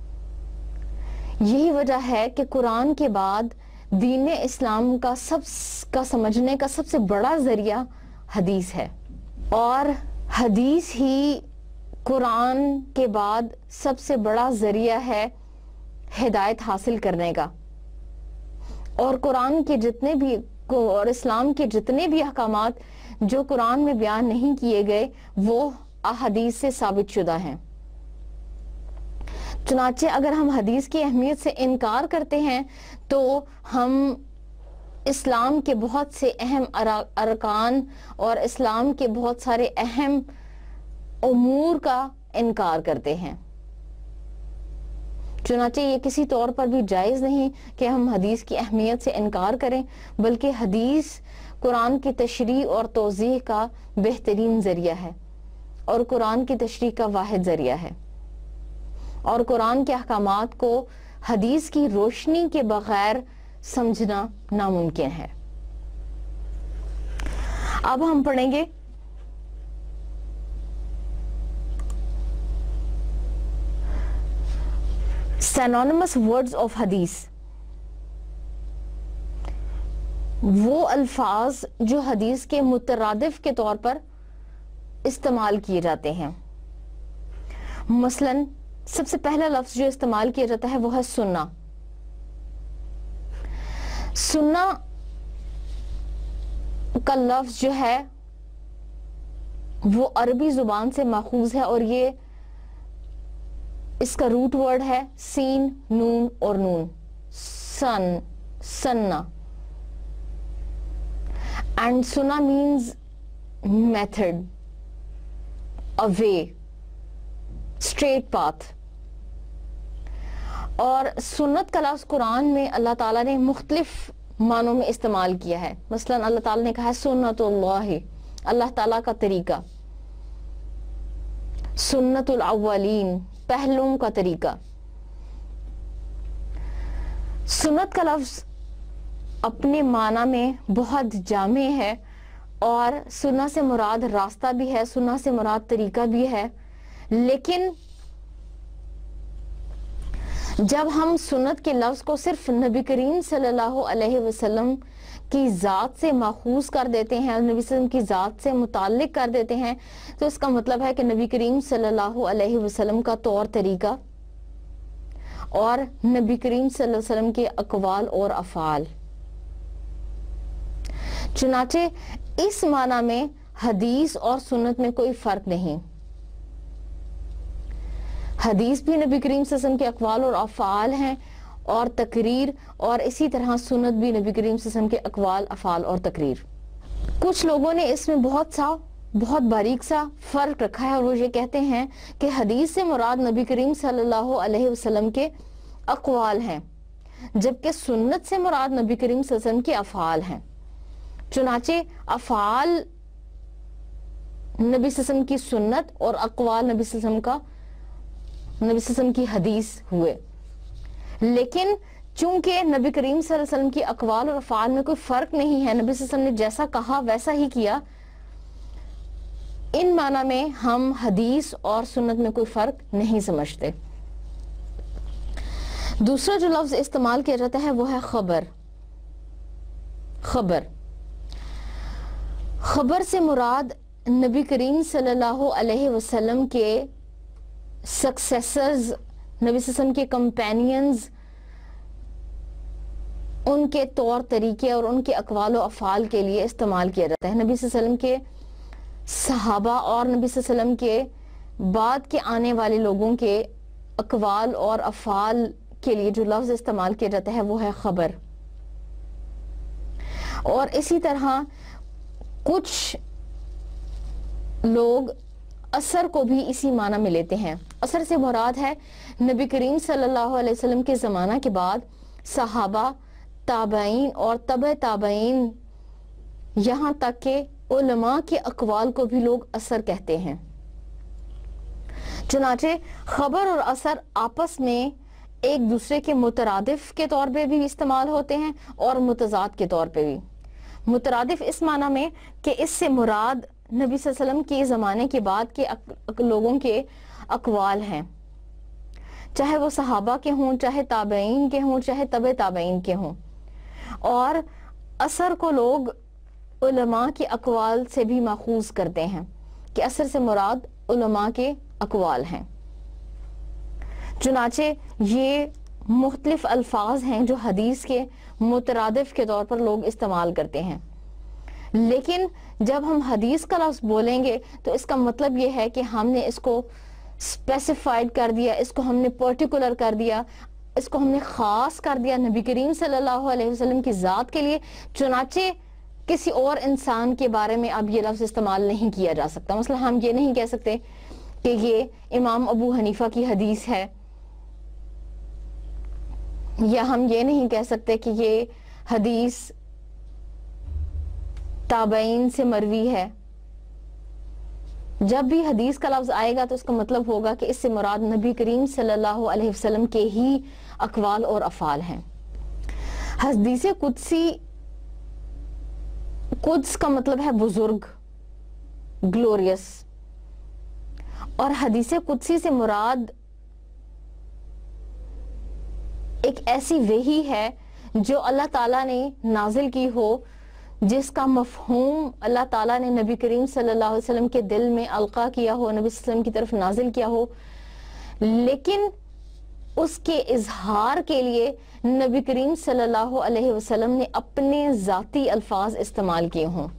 یہی وجہ ہے کہ قرآن کے بعد دین اسلام کا سب کا سمجھنے کا سب سے بڑا ذریعہ حدیث ہے، اور حدیث ہی قرآن کے بعد سب سے بڑا ذریعہ ہے ہدایت حاصل کرنے کا. اور قرآن کے جتنے بھی اور اسلام کے جتنے بھی احکامات جو قرآن میں بیان نہیں کیے گئے وہ احادیث سے ثابت شدہ ہیں. چنانچہ اگر ہم حدیث کی اہمیت سے انکار کرتے ہیں تو ہم اسلام کے بہت سے اہم ارکان اور اسلام کے بہت سارے اہم امور کا انکار کرتے ہیں. چنانچہ یہ کسی طور پر بھی جائز نہیں کہ ہم حدیث کی اہمیت سے انکار کریں، بلکہ حدیث قرآن کی تشریح اور توضیح کا بہترین ذریعہ ہے اور قرآن کی تشریح کا واحد ذریعہ ہے، اور قرآن کے احکامات کو حدیث کی روشنی کے بغیر سمجھنا ناممکن ہے. اب ہم پڑھیں گے synonymous words of حدیث، وہ الفاظ جو حدیث کے مترادف کے طور پر استعمال کیے جاتے ہیں. مثلاً سب سے پہلا لفظ جو استعمال کیا جاتا ہے وہ ہے سننا. سننا کا لفظ جو ہے وہ عربی زبان سے ماخوذ ہے، اور یہ اس کا روٹ ورڈ ہے سین نون اور نون، سن سننا. اینڈ سننا means method, a way, straight path. اور سنت کا لفظ قرآن میں اللہ تعالیٰ نے مختلف معنوں میں استعمال کیا ہے. مثلاً اللہ تعالیٰ نے کہا ہے سنت اللہ، اللہ تعالیٰ کا طریقہ، سنت الاولین، پہلوں کا طریقہ. سنت کا لفظ اپنے معنی میں بہت جامع ہے، اور سننا سے مراد راستہ بھی ہے، سننا سے مراد طریقہ بھی ہے. لیکن جب ہم سنت کے لفظ کو صرف نبی کریم صلی اللہ علیہ وسلم کی ذات سے ماخوذ کر دیتے ہیں، نبی صلی اللہ علیہ وسلم کی ذات سے متعلق کر دیتے ہیں، تو اس کا مطلب ہے کہ نبی کریم صلی اللہ علیہ وسلم کا طور طریقہ اور نبی کریم صلی اللہ علیہ وسلم کے اقوال اور افعال. چنانچہ اس معنی میں حدیث اور سنت میں کوئی فرق نہیں. حدیث بھی نبی کریم صلی اللہ علیہ وسلم کے اقوال اور افعال ہیں اور تقریر، اور اسی طرح سنت بھی نبی کریم صلی اللہ علیہ وسلم کے اقوال، افعال اور تقریر. کچھ لوگوں نے اس میں بہت سا بہت باریک سا فرق رکھا ہے، اور وہ یہ کہتے ہیں کہ حدیث سے مراد نبی کریم صلی اللہ علیہ وسلم کے اقوال ہیں، جبکہ سنت سے مراد نبی کریم صلی اللہ علیہ وسلم کے افعال ہیں. چنانچہ افعال نبی صلی اللہ علیہ وسلم کی سنت اور اقوال نبی صلی اللہ علیہ وسلم کا نبی صلی اللہ علیہ وسلم کی حدیث ہوئے. لیکن چونکہ نبی کریم صلی اللہ علیہ وسلم کی اقوال اور افعال میں کوئی فرق نہیں ہے، نبی صلی اللہ علیہ وسلم نے جیسا کہا ویسا ہی کیا، ان معنی میں ہم حدیث اور سنت میں کوئی فرق نہیں سمجھتے. دوسرا جو لفظ استعمال کیا جاتا ہے وہ ہے خبر. خبر خبر سے مراد نبی کریم صلی اللہ علیہ وسلم کے سکسیسرز، نبی صلی اللہ علیہ وسلم کے کمپینینز، ان کے طور طریقے اور ان کے اقوال و افعال کے لیے استعمال کیا جاتا ہے. نبی صلی اللہ علیہ وسلم کے صحابہ اور نبی صلی اللہ علیہ وسلم کے بعد کے آنے والے لوگوں کے اقوال اور افعال کے لیے جو لفظ استعمال کیا جاتا ہے وہ ہے خبر. اور اسی طرح کچھ لوگ اثر کو بھی اسی معنی میں لیتے ہیں. اثر سے مراد ہے نبی کریم صلی اللہ علیہ وسلم کے زمانہ کے بعد صحابہ، تابعین اور تبع تابعین، یہاں تک کہ علماء کے اقوال کو بھی لوگ اثر کہتے ہیں. چنانچہ خبر اور اثر آپس میں ایک دوسرے کے مترادف کے طور پہ بھی استعمال ہوتے ہیں اور متضاد کے طور پہ بھی. مترادف اس معنی میں کہ اس سے مراد نبی صلی اللہ علیہ وسلم کے زمانے کے بعد کے لوگوں کے اقوال ہیں، چاہے وہ صحابہ کے ہوں، چاہے تابعین کے ہوں، چاہے تبع تابعین کے ہوں. اور اثر کو لوگ علماء کے اقوال سے بھی ماخوذ کرتے ہیں کہ اثر سے مراد علماء کے اقوال ہیں. چنانچہ یہ مختلف الفاظ ہیں جو حدیث کے مترادف کے طور پر لوگ استعمال کرتے ہیں، لیکن جب ہم حدیث کا لفظ بولیں گے تو اس کا مطلب یہ ہے کہ ہم نے اس کو اسپیسیفائڈ کر دیا، اس کو ہم نے پرٹیکولر کر دیا، اس کو ہم نے خاص کر دیا نبی کریم صلی اللہ علیہ وسلم کی ذات کے لیے. چنانچہ کسی اور انسان کے بارے میں اب یہ لفظ استعمال نہیں کیا جا سکتا. مثلا ہم یہ نہیں کہہ سکتے کہ یہ امام ابو حنیفہ کی حدیث ہے، یا ہم یہ نہیں کہہ سکتے کہ یہ حدیث تابعین سے مروی ہے. جب بھی حدیث کا لفظ آئے گا تو اس کا مطلب ہوگا کہ اس سے مراد نبی کریم صلی اللہ علیہ وسلم کے ہی اقوال اور افعال ہیں. حدیث قدسی، قدس کا مطلب ہے بزرگ، گلوریس، اور حدیث قدسی سے مراد ایک ایسی وحی ہے جو اللہ تعالیٰ نے نازل کی ہو، جس کا مفہوم اللہ تعالیٰ نے نبی کریم صلی اللہ علیہ وسلم کے دل میں القا کیا ہو، نبی صلی اللہ علیہ وسلم کی طرف نازل کیا ہو، لیکن اس کے اظہار کے لیے نبی کریم صلی اللہ علیہ وسلم نے اپنے ذاتی الفاظ استعمال کیے ہوں.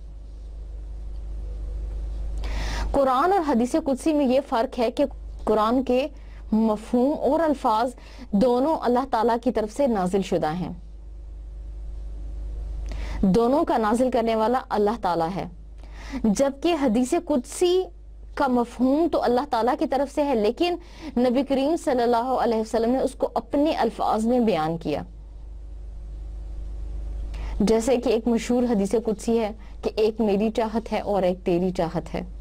قرآن اور حدیث قدسی میں یہ فرق ہے کہ قرآن کے مفہوم اور الفاظ دونوں اللہ تعالیٰ کی طرف سے نازل شدہ ہیں، دونوں کا نازل کرنے والا اللہ تعالیٰ ہے، جبکہ حدیث قدسی کا مفہوم تو اللہ تعالیٰ کی طرف سے ہے، لیکن نبی کریم صلی اللہ علیہ وسلم نے اس کو اپنے الفاظ میں بیان کیا. جیسے کہ ایک مشہور حدیث قدسی ہے کہ ایک میری چاہت ہے اور ایک تیری چاہت ہے.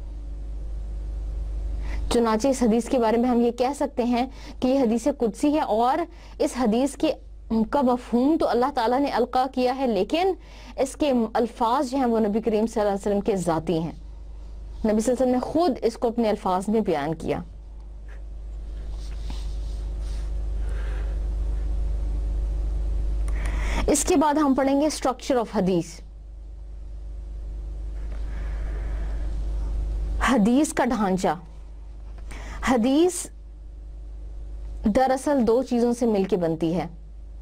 چنانچہ اس حدیث کے بارے میں ہم یہ کہہ سکتے ہیں کہ یہ حدیث قدسی ہے، اور اس حدیث کے کا مفہوم تو اللہ تعالیٰ نے القا کیا ہے، لیکن اس کے الفاظ جو ہیں وہ نبی کریم صلی اللہ علیہ وسلم کے ذاتی ہیں. نبی صلی اللہ علیہ وسلم نے خود اس کو اپنے الفاظ میں بیان کیا. اس کے بعد ہم پڑھیں گے اسٹرکچر آف حدیث. حدیث کا ڈھانچہ. حدیث دراصل دو چیزوں سے مل کے بنتی ہے.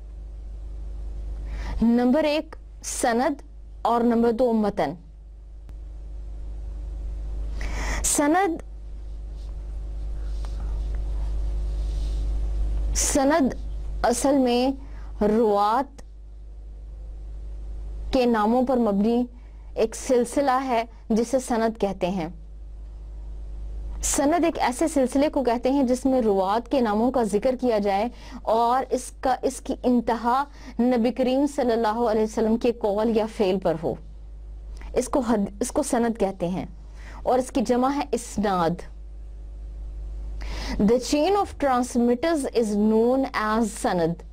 نمبر ایک سند اور نمبر دو متن. سند سند اصل میں روات کے ناموں پر مبنی ایک سلسلہ ہے جسے سند کہتے ہیں. سند ایک ایسے سلسلے کو کہتے ہیں جس میں روات کے ناموں کا ذکر کیا جائے اور اس کا اس کی انتہا نبی کریم صلی اللہ علیہ وسلم کے قول یا فعل پر ہو. اس کو حد اس کو سند کہتے ہیں، اور اس کی جمع ہے اسناد. The chain of transmitters is known as sanad.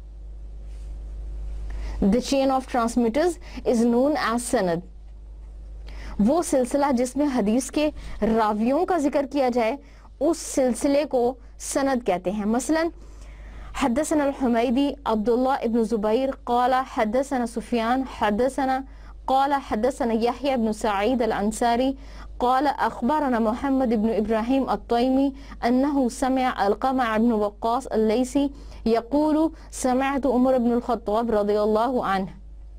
The chain of transmitters is known as sanad. وہ سلسلہ جس میں حدیث کے راویوں کا ذکر کیا جائے اس سلسلے کو سند کہتے ہیں. مثلا حدثنا الحمیدی عبداللہ ابن زبیر قال حدثنا سفیان حدثنا قال حدثنا یحیی بن سعید الانصاری قال اخبرنا محمد بن ابراہیم الطیمی انه سمع علقمہ بن وقاص اللیثی یقول سمعت عمر بن الخطاب رضی اللہ عنہ.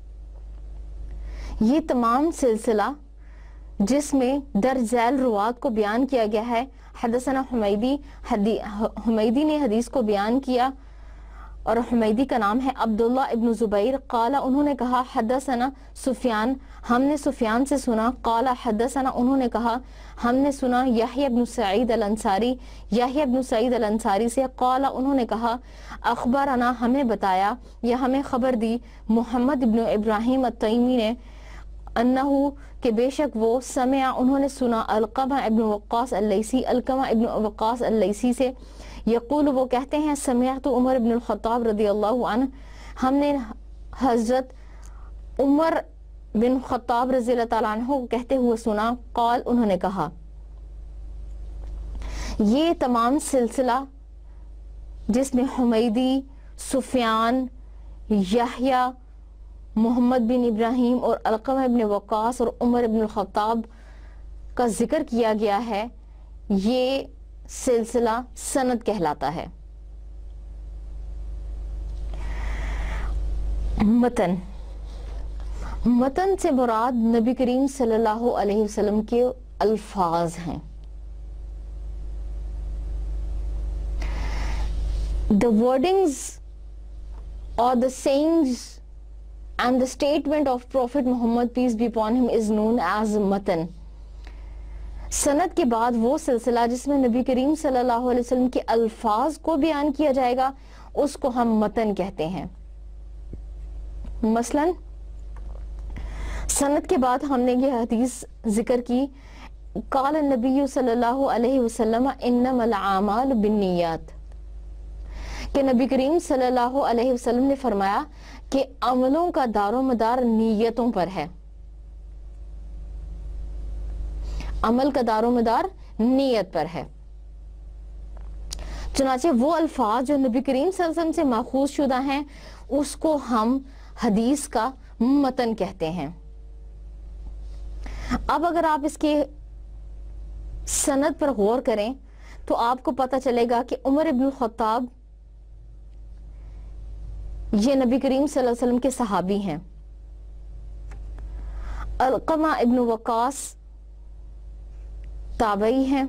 یہ تمام سلسلہ جس میں درج ذیل روات کو بیان کیا گیا ہے. حدثنا حمیدی حمیدی نے حدیث کو بیان کیا اور حمیدی کا نام ہے عبداللہ ابن زبیر. قال انہوں نے کہا حدثنا سفیان ہم نے سفیان سے سنا. قال حدثنا انہوں نے کہا ہم نے سنا یحیی بن سعید الانصاری یحیی بن سعید الانصاری سے. قال انہوں نے کہا اخبرنا ہمیں بتایا یا ہمیں خبر دی محمد ابن ابراہیم التیمی نے انہو کہ بے شک وہ سمع انہوں نے سنا علقمہ ابن وقاص اللیثی علقمہ ابن وقاص اللیثی سے. یقول وہ کہتے ہیں سمعت عمر بن الخطاب رضی اللہ عنہ ہم نے حضرت عمر بن خطاب رضی اللہ تعالیٰ عنہ کو کہتے ہوئے سنا. قال انہوں نے کہا یہ تمام سلسلہ جس میں حمیدی، سفیان، یحییٰ، محمد بن ابراہیم اور علقمہ بن وقاص اور عمر بن الخطاب کا ذکر کیا گیا ہے، یہ سلسلہ سند کہلاتا ہے۔ متن متن سے مراد نبی کریم صلی اللہ علیہ وسلم کے الفاظ ہیں۔ The wordings or the sayings and the statement of Prophet Muhammad peace be upon him is known as matan۔ سند کے بعد وہ سلسلہ جس میں نبی کریم صلی اللہ علیہ وسلم کے الفاظ کو بیان کیا جائے گا اس کو ہم متن کہتے ہیں۔ مثلا سند کے بعد ہم نے یہ حدیث ذکر کی، قال النبی صلی اللہ علیہ وسلم انما الاعمال بالنیات، کہ نبی کریم صلی اللہ علیہ وسلم نے فرمایا کہ عملوں کا دار و مدار نیتوں پر ہے، عمل کا دار و مدار نیت پر ہے۔ چنانچہ وہ الفاظ جو نبی کریم صلی اللہ علیہ وسلم سے ماخوذ شدہ ہیں اس کو ہم حدیث کا متن کہتے ہیں۔ اب اگر آپ اس کے سند پر غور کریں تو آپ کو پتہ چلے گا کہ عمر ابن الخطاب یہ نبی کریم صلی اللہ علیہ وسلم کے صحابی ہیں، علقمہ ابن وقاص تابعی ہیں،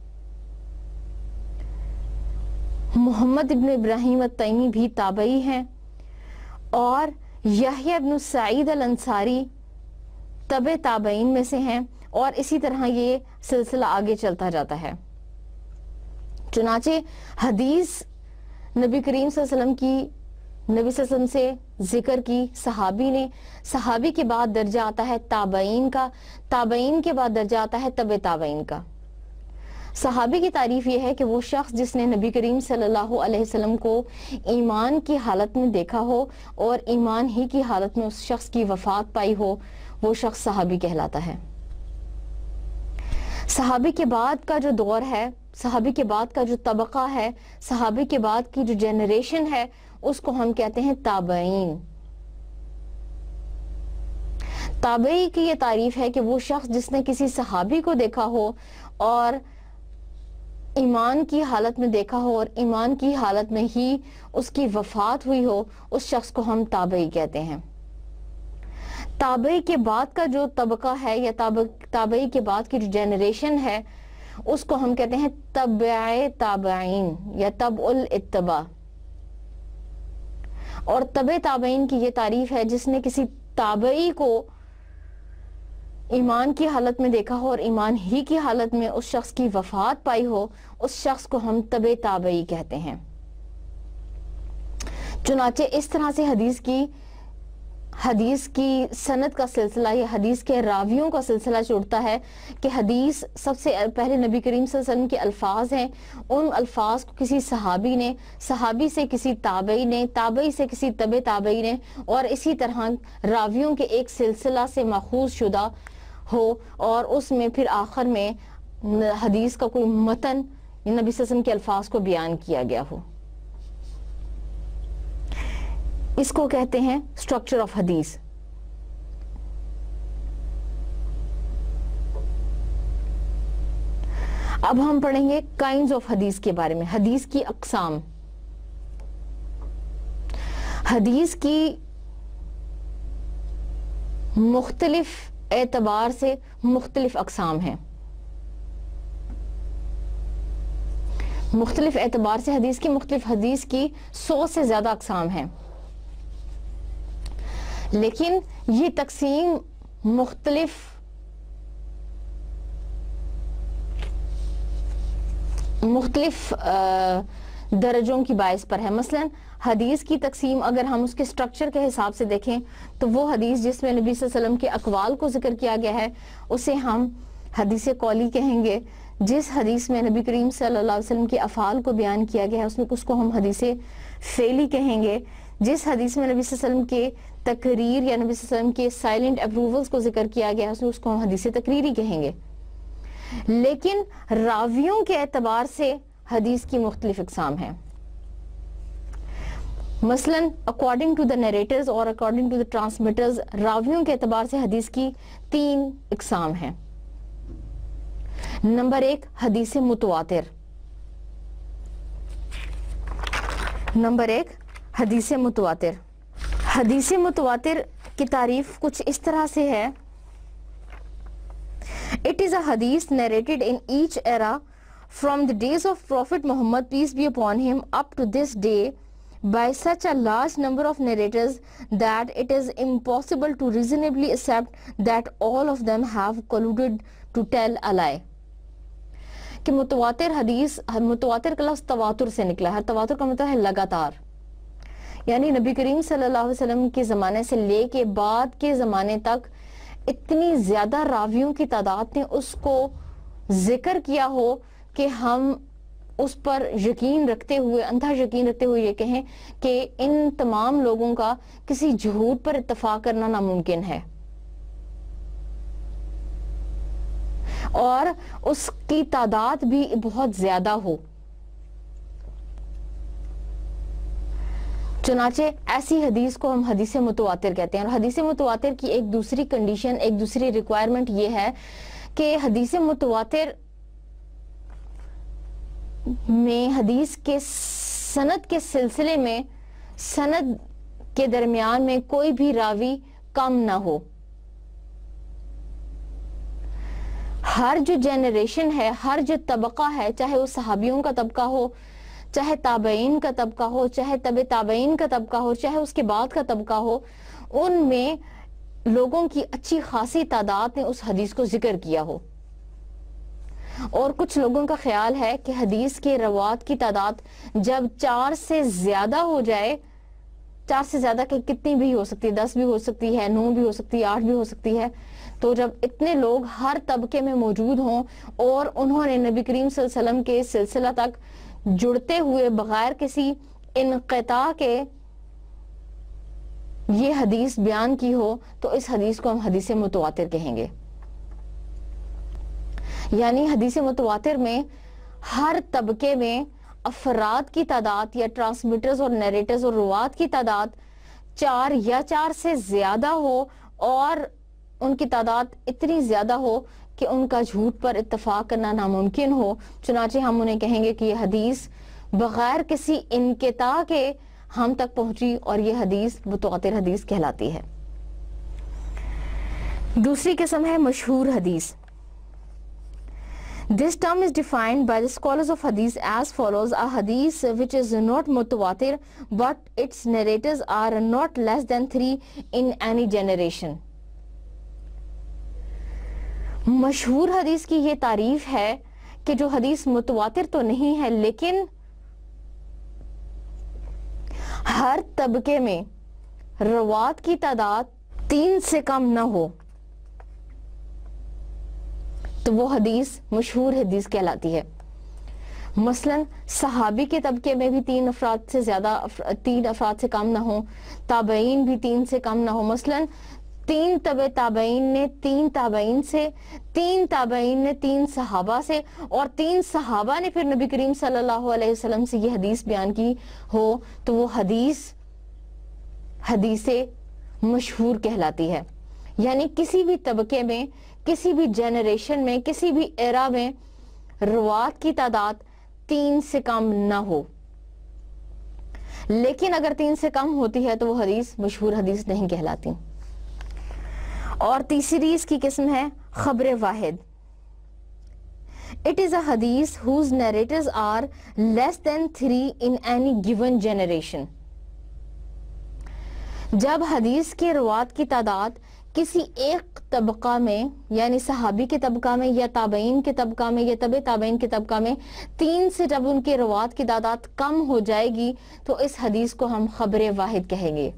محمد ابن ابراہیم التیمی بھی تابعی ہیں، اور یحییٰ ابن سعید الانصاری تبع تابعین میں سے ہیں، اور اسی طرح یہ سلسلہ آگے چلتا جاتا ہے۔ چنانچہ حدیث نبی کریم صلی اللہ علیہ وسلم کی نبی صلی اللہ علیہ وسلم سے ذکر کی صحابی نے، صحابی کے بعد درجہ آتا ہے تابعین کا، تابعین کے بعد درجہ آتا ہے تبع تابعین کا۔ صحابی کی تعریف یہ ہے کہ وہ شخص جس نے نبی کریم صلی اللہ علیہ وسلم کو ایمان کی حالت میں دیکھا ہو اور ایمان ہی کی حالت میں اس شخص کی وفات پائی ہو، وہ شخص صحابی کہلاتا ہے۔ صحابی کے بعد کا جو دور ہے، صحابی کے بعد کا جو طبقہ ہے، صحابی کے بعد کی جو جنریشن ہے، اس کو ہم کہتے ہیں تابعین۔ تابعی کی یہ تعریف ہے کہ وہ شخص جس نے کسی صحابی کو دیکھا ہو اور ایمان کی حالت میں دیکھا ہو اور ایمان کی حالت میں ہی اس کی وفات ہوئی ہو، اس شخص کو ہم تابعی کہتے ہیں۔ تابعی کے بعد کا جو طبقہ ہے یا تابعی کے بعد کی جو جنریشن ہے اس کو ہم کہتے ہیں تبع تابعین یا تبع الاتباع۔ اور تبع تابعین کی یہ تعریف ہے جس نے کسی تابعی کو ایمان کی حالت میں دیکھا ہو اور ایمان ہی کی حالت میں اس شخص کی وفات پائی ہو، اس شخص کو ہم تبع تابعی کہتے ہیں۔ چنانچہ اس طرح سے حدیث کی حدیث کی سند کا سلسلہ یا حدیث کے راویوں کا سلسلہ جڑتا ہے کہ حدیث سب سے پہلے نبی کریم صلی اللہ علیہ وسلم کے الفاظ ہیں، ان الفاظ کو کسی صحابی نے، صحابی سے کسی تابعی نے، تابعی سے کسی تبع تابعی نے، اور اسی طرح راویوں کے ایک سلسلہ سے ماخوذ شدہ ہو، اور اس میں پھر آخر میں حدیث کا کوئی متن نبی صلی اللہ علیہ وسلم کے الفاظ کو بیان کیا گیا ہو۔ اس کو کہتے ہیں اسٹرکچر آف حدیث۔ اب ہم پڑھیں گے کائنڈز آف حدیث کے بارے میں، حدیث کی اقسام۔ حدیث کی مختلف اعتبار سے مختلف اقسام ہیں، مختلف اعتبار سے حدیث کی مختلف حدیث کی سو سے زیادہ اقسام ہیں، لیکن یہ تقسیم مختلف مختلف درجوں کی باعث پر ہے۔ مثلا حدیث کی تقسیم اگر ہم اس کے سٹرکچر کے حساب سے دیکھیں تو وہ حدیث جس میں نبی صلی اللہ علیہ وسلم کے اقوال کو ذکر کیا گیا ہے اسے ہم حدیث قولی کہیں گے۔ جس حدیث میں نبی کریم صلی اللہ علیہ وسلم کے افعال کو بیان کیا گیا ہے اس میں اس کو ہم حدیث فعلی کہیں گے۔ جس حدیث میں نبی صلی اللہ علیہ وسلم کے تقریر یا نبی صلی اللہ علیہ وسلم کے سائلنٹ اپروولز کو ذکر کیا گیا ہے اس میں اس کو ہم حدیث تقریری کہیں گے۔ لیکن راویوں کے اعتبار سے حدیث کی مختلف اقسام ہیں. مثلا اکارڈنگ ٹو دا نیریٹرز اور اکارڈنگ ٹو دا ٹرانسمیٹرز راویوں کے اعتبار سے حدیث کی تین اقسام ہیں. نمبر ایک حدیث متواتر. نمبر ایک حدیث متواتر. حدیث متواتر کی تعریف کچھ اس طرح سے ہے. It is a hadith narrated in each era from the days of Prophet Muhammad peace be upon him up to this day by such a large number of narrators that it is impossible to reasonably accept that all of them have colluded to tell a lie. کہ متواتر حدیث، متواتر کا لفظ تواتر سے نکلا ہے. تواتر کا مطلب ہے لگاتار، یعنی نبی کریم صلی اللہ علیہ وسلم کے زمانے سے لے کے بعد کے زمانے تک اتنی زیادہ راویوں کی تعداد نے اس کو ذکر کیا ہو کہ ہم اس پر یقین رکھتے ہوئے، اندھا یقین رکھتے ہوئے یہ کہیں کہ ان تمام لوگوں کا کسی جھوٹ پر اتفاق کرنا ناممکن ہے، اور اس کی تعداد بھی بہت زیادہ ہو. چنانچہ ایسی حدیث کو ہم حدیث متواتر کہتے ہیں. اور حدیث متواتر کی ایک دوسری کنڈیشن، ایک دوسری ریکوائرمنٹ یہ ہے کہ حدیث متواتر میں حدیث کے سند کے سلسلے میں، سند کے درمیان میں کوئی بھی راوی کم نہ ہو. ہر جو جنریشن ہے، ہر جو طبقہ ہے، چاہے وہ صحابیوں کا طبقہ ہو، چاہے تابعین کا طبقہ ہو، چاہے تبع تابعین کا طبقہ ہو، چاہے اس کے بعد کا طبقہ ہو، ان میں لوگوں کی اچھی خاصی تعداد نے اس حدیث کو ذکر کیا ہو. اور کچھ لوگوں کا خیال ہے کہ حدیث کے روات کی تعداد جب چار سے زیادہ ہو جائے، چار سے زیادہ کہ کتنی بھی ہو سکتی ہے، دس بھی ہو سکتی ہے، نو بھی ہو سکتی ہے، آٹھ بھی ہو سکتی ہے، تو جب اتنے لوگ ہر طبقے میں موجود ہوں اور انہوں نے نبی کریم صلی اللہ علیہ وسلم کے سلسلہ تک جڑتے ہوئے بغیر کسی انقطاع کے یہ حدیث بیان کی ہو، تو اس حدیث کو ہم حدیث متواتر کہیں گے. یعنی حدیث متواتر میں ہر طبقے میں افراد کی تعداد یا ٹرانسمیٹرز اور نیریٹرز اور روات کی تعداد چار یا چار سے زیادہ ہو، اور ان کی تعداد اتنی زیادہ ہو کہ ان کا جھوٹ پر اتفاق کرنا ناممکن ہو. چنانچہ ہم انہیں کہیں گے کہ یہ حدیث بغیر کسی انقطاع کے ہم تک پہنچی، اور یہ حدیث متواتر حدیث کہلاتی ہے. دوسری قسم ہے مشہور حدیث. This term is defined by the scholars of hadith as follows: a hadith which is not mutawatir but its narrators are not less than three in any generation. مشہور حدیث کی یہ تعریف ہے کہ جو حدیث متواتر تو نہیں ہے لیکن ہر طبقے میں روات کی تعداد تین سے کم نہ ہو، تو وہ حدیث مشہور حدیث کہلاتی ہے. مثلا صحابی کے طبقے میں بھی تین افراد سے زیادہ تین افراد سے کم نہ ہوں، تابعین بھی تین سے کم نہ ہو. مثلا تین تبع تابعین نے تین تابعین سے، تین تابعین نے تین صحابہ سے، اور تین صحابہ نے پھر نبی کریم صلی اللہ علیہ وسلم سے یہ حدیث بیان کی ہو، تو وہ حدیث حدیث مشہور کہلاتی ہے. یعنی کسی بھی طبقے میں، کسی بھی جنریشن میں، کسی بھی ایرا میں روات کی تعداد تین سے کم نہ ہو، لیکن اگر تین سے کم ہوتی ہے تو وہ حدیث مشہور حدیث نہیں کہلاتی. اور تیسری اس کی قسم ہے خبر واحد. It is a hadith whose narrators are less than three in any given generation. جب حدیث کے روات کی تعداد کسی ایک طبقہ میں، یعنی صحابی کے طبقہ میں یا تابعین کے طبقہ میں یا تبع تابعین کے طبقہ میں تین سے جب ان کے روات کی تعداد کم ہو جائے گی تو اس حدیث کو ہم خبر واحد کہیں گے.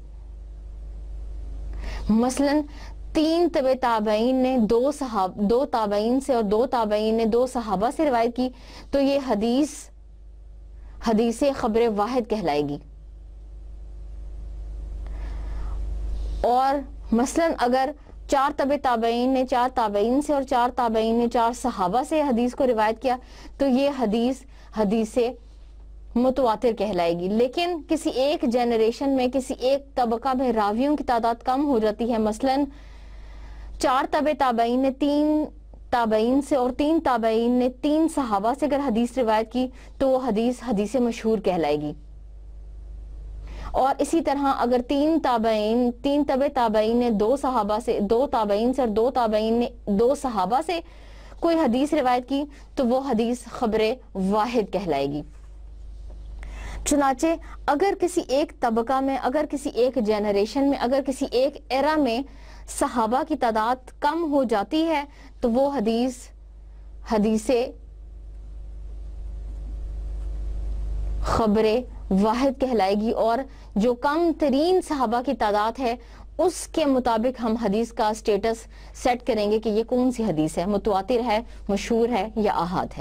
مثلا تین تبع تابعین نے دو صحاب دو تابعین سے اور دو تابعین نے دو صحابہ سے روایت کی تو یہ حدیث حدیث خبر واحد کہلائے گی. اور مثلا اگر چار تبع تابعین نے چار تابعین سے اور چار تابعین نے چار صحابہ سے حدیث کو روایت کیا تو یہ حدیث حدیث متواتر کہلائے گی. لیکن کسی ایک جنریشن میں کسی ایک طبقہ میں راویوں کی تعداد کم ہو جاتی ہے, مثلا چار تبع تابعین نے تین تابعین سے اور تین تابعین نے تین صحابہ سے اگر حدیث روایت کی تو وہ حدیث حدیث مشہور کہلائے گی. اور اسی طرح اگر تین تابعین تین تبع تابعین نے دو صحابہ سے دو تابعین سے اور دو تابعین نے دو صحابہ سے کوئی حدیث روایت کی تو وہ حدیث خبر واحد کہلائے گی. چنانچہ اگر کسی ایک طبقہ میں اگر کسی ایک جنریشن میں اگر کسی ایک ایرا میں صحابہ کی تعداد کم ہو جاتی ہے تو وہ حدیث حدیث خبر واحد کہلائے گی, اور جو کم ترین صحابہ کی تعداد ہے اس کے مطابق ہم حدیث کا سٹیٹس سیٹ کریں گے کہ یہ کون سی حدیث ہے, متواتر ہے, مشہور ہے یا احاد ہے.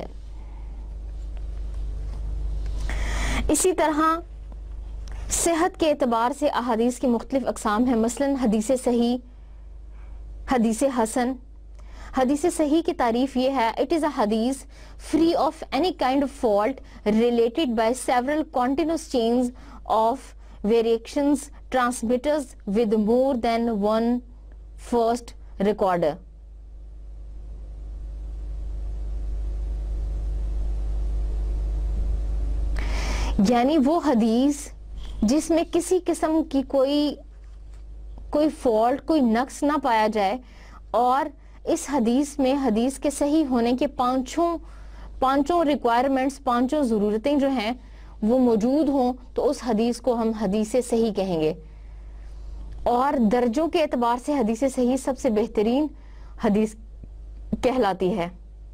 اسی طرح صحت کے اعتبار سے احادیث کی مختلف اقسام ہیں, مثلا حدیث صحیح, حدیث حسن. حدیث صحیح کی تعریف یہ ہے, it is a hadith free of any kind of fault related by several continuous chains of variations transmitters with more than one first recorder. یعنی وہ حدیث جس میں کسی قسم کی کوئی کوئی فالٹ کوئی نقص نہ پایا جائے, اور اس حدیث میں حدیث کے صحیح ہونے کے پانچوں پانچوں ریکوائرمنٹس پانچوں ضرورتیں جو ہیں وہ موجود ہوں تو اس حدیث کو ہم حدیث صحیح کہیں گے. اور درجوں کے اعتبار سے حدیث صحیح سب سے بہترین حدیث کہلاتی ہے.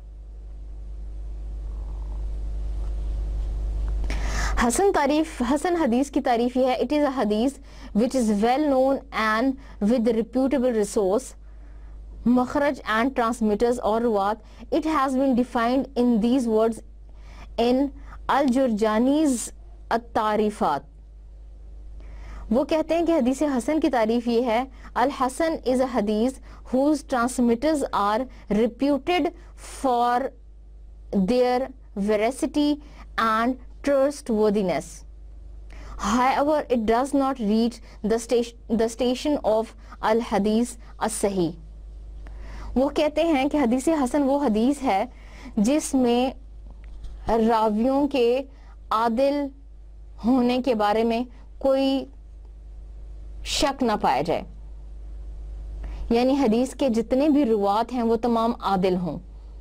حسن تعریف حسن حدیث کی تعریف یہ ہے, it is a hadith which is well known and with reputable resource, مخرج and transmitters اور Rawat. It has been defined in these words in الجرجانیز التعریفات. وہ کہتے ہیں کہ حدیث حسن کی تعریف یہ ہے, الحسن is a hadith whose transmitters are reputed for their veracity and trustworthiness. However, it does not reach the station, the station of al-hadith as-sahih. وہ کہتے ہیں کہ حدیث حسن وہ حدیث ہے جس میں راویوں کے عادل ہونے کے بارے میں کوئی شک نہ پایا جائے, یعنی حدیث کے جتنے بھی روات ہیں وہ تمام عادل ہوں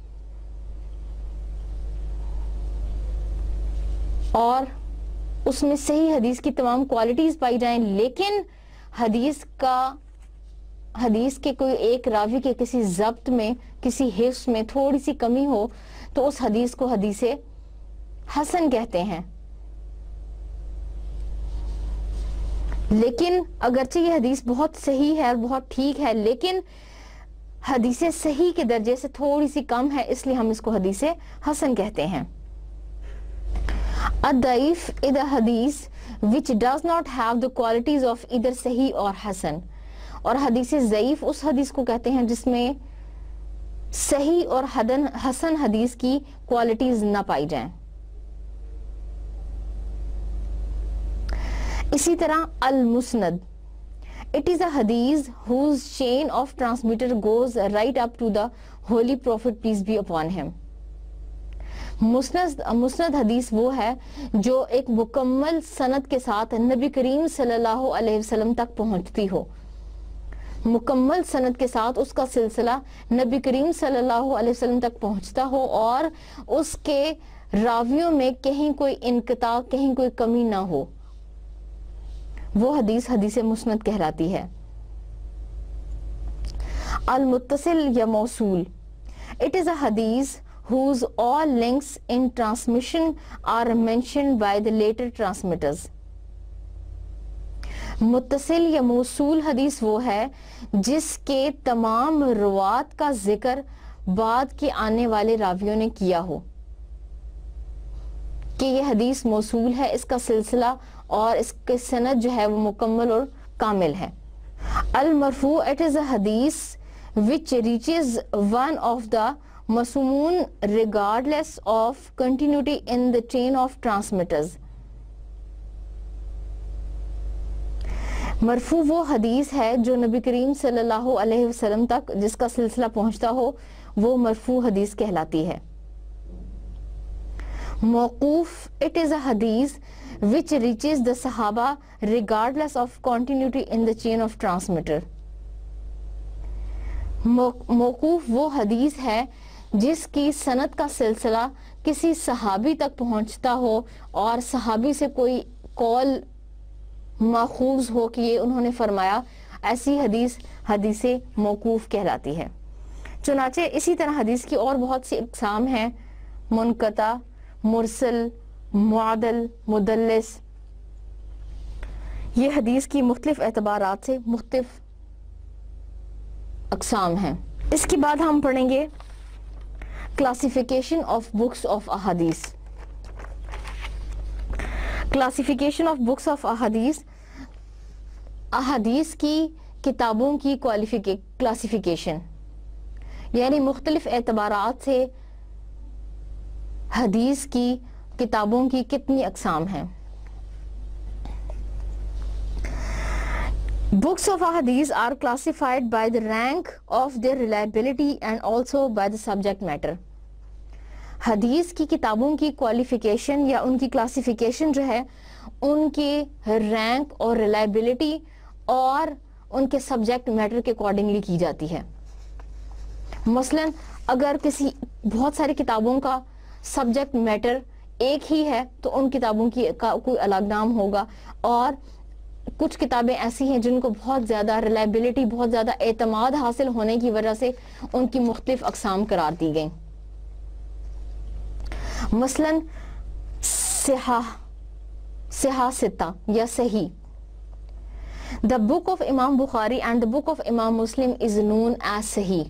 اور اس میں صحیح حدیث کی تمام کوالٹیز پائی جائیں, لیکن حدیث کا حدیث کے کوئی ایک راوی کے کسی ضبط میں کسی حفظ میں تھوڑی سی کمی ہو تو اس حدیث کو حدیث حسن کہتے ہیں. لیکن اگرچہ یہ حدیث بہت صحیح ہے اور بہت ٹھیک ہے, لیکن حدیث صحیح کے درجے سے تھوڑی سی کم ہے, اس لیے ہم اس کو حدیث حسن کہتے ہیں. الضعیف is a hadith which does not have the qualities of either صحیح اور حسن. اور حدیث ضعیف اس حدیث کو کہتے ہیں جس میں صحیح اور حسن حدیث کی کوالٹیز نہ پائی جائیں. اسی طرح المسند, it is a hadith whose chain of transmitter goes right up to the holy prophet peace be upon him. مسند مسند حدیث وہ ہے جو ایک مکمل سند کے ساتھ نبی کریم صلی اللہ علیہ وسلم تک پہنچتی ہو. مکمل سند کے ساتھ اس کا سلسلہ نبی کریم صلی اللہ علیہ وسلم تک پہنچتا ہو اور اس کے راویوں میں کہیں کوئی انقطاع کہیں کوئی کمی نہ ہو, وہ حدیث حدیث مسند کہلاتی ہے. المتصل یا موصول, it is a hadith whose all links in transmission are mentioned by the later transmitters. متصل یا موصول حدیث وہ ہے جس کے تمام روات کا ذکر بعد کے آنے والے راویوں نے کیا ہو کہ یہ حدیث موصول ہے, اس کا سلسلہ اور اس کے سند جو ہے وہ مکمل اور کامل ہے. المرفوع, it is a hadith which reaches one of the mas'umun regardless of continuity in the chain of transmitters. مرفوع وہ حدیث ہے جو نبی کریم صلی اللہ علیہ وسلم تک جس کا سلسلہ پہنچتا ہو وہ مرفوع حدیث کہلاتی ہے. موقوف it is a hadith which reaches the صحابہ regardless of continuity in the chain of transmitter. موقوف وہ حدیث ہے جس کی سند کا سلسلہ کسی صحابی تک پہنچتا ہو اور صحابی سے کوئی قول ماخوذ ہو کہ یہ انہوں نے فرمایا، ایسی حدیث حدیث موقوف کہلاتی ہے. چنانچہ اسی طرح حدیث کی اور بہت سی اقسام ہیں، منقطع، مرسل، معدل، مدلس. یہ حدیث کی مختلف اعتبارات سے مختلف اقسام ہیں. اس کے بعد ہم پڑھیں گے کلاسیفیکیشن آف بکس آف احادیث. کلاسیفیکیشن آف بکس آف احادیث، احادیث کی کتابوں کی کلاسیفیکیشن، یعنی مختلف اعتبارات سے حدیث کی کتابوں کی کتنی اقسام ہیں. Books of ahadith are classified by the rank of their reliability and also by the subject matter. حدیث کی کتابوں کی کوالیفیکیشن یا ان کی کلاسیفیکیشن جو ہے ان کی رینک اور ریلائبلٹی اور ان کے سبجیکٹ میٹر کے اکارڈنگلی کی جاتی ہے. مثلا اگر کسی بہت ساری کتابوں کا سبجیکٹ میٹر ایک ہی ہے تو ان کتابوں کی کا کوئی الگ نام ہوگا، اور کچھ کتابیں ایسی ہیں جن کو بہت زیادہ ریلائبلٹی، بہت زیادہ اعتماد حاصل ہونے کی وجہ سے ان کی مختلف اقسام قرار دی گئیں. مثلا صحاح صحاح ستہ یا صحیح. The book of Imam Bukhari and the book of Imam Muslim is known as Sahih.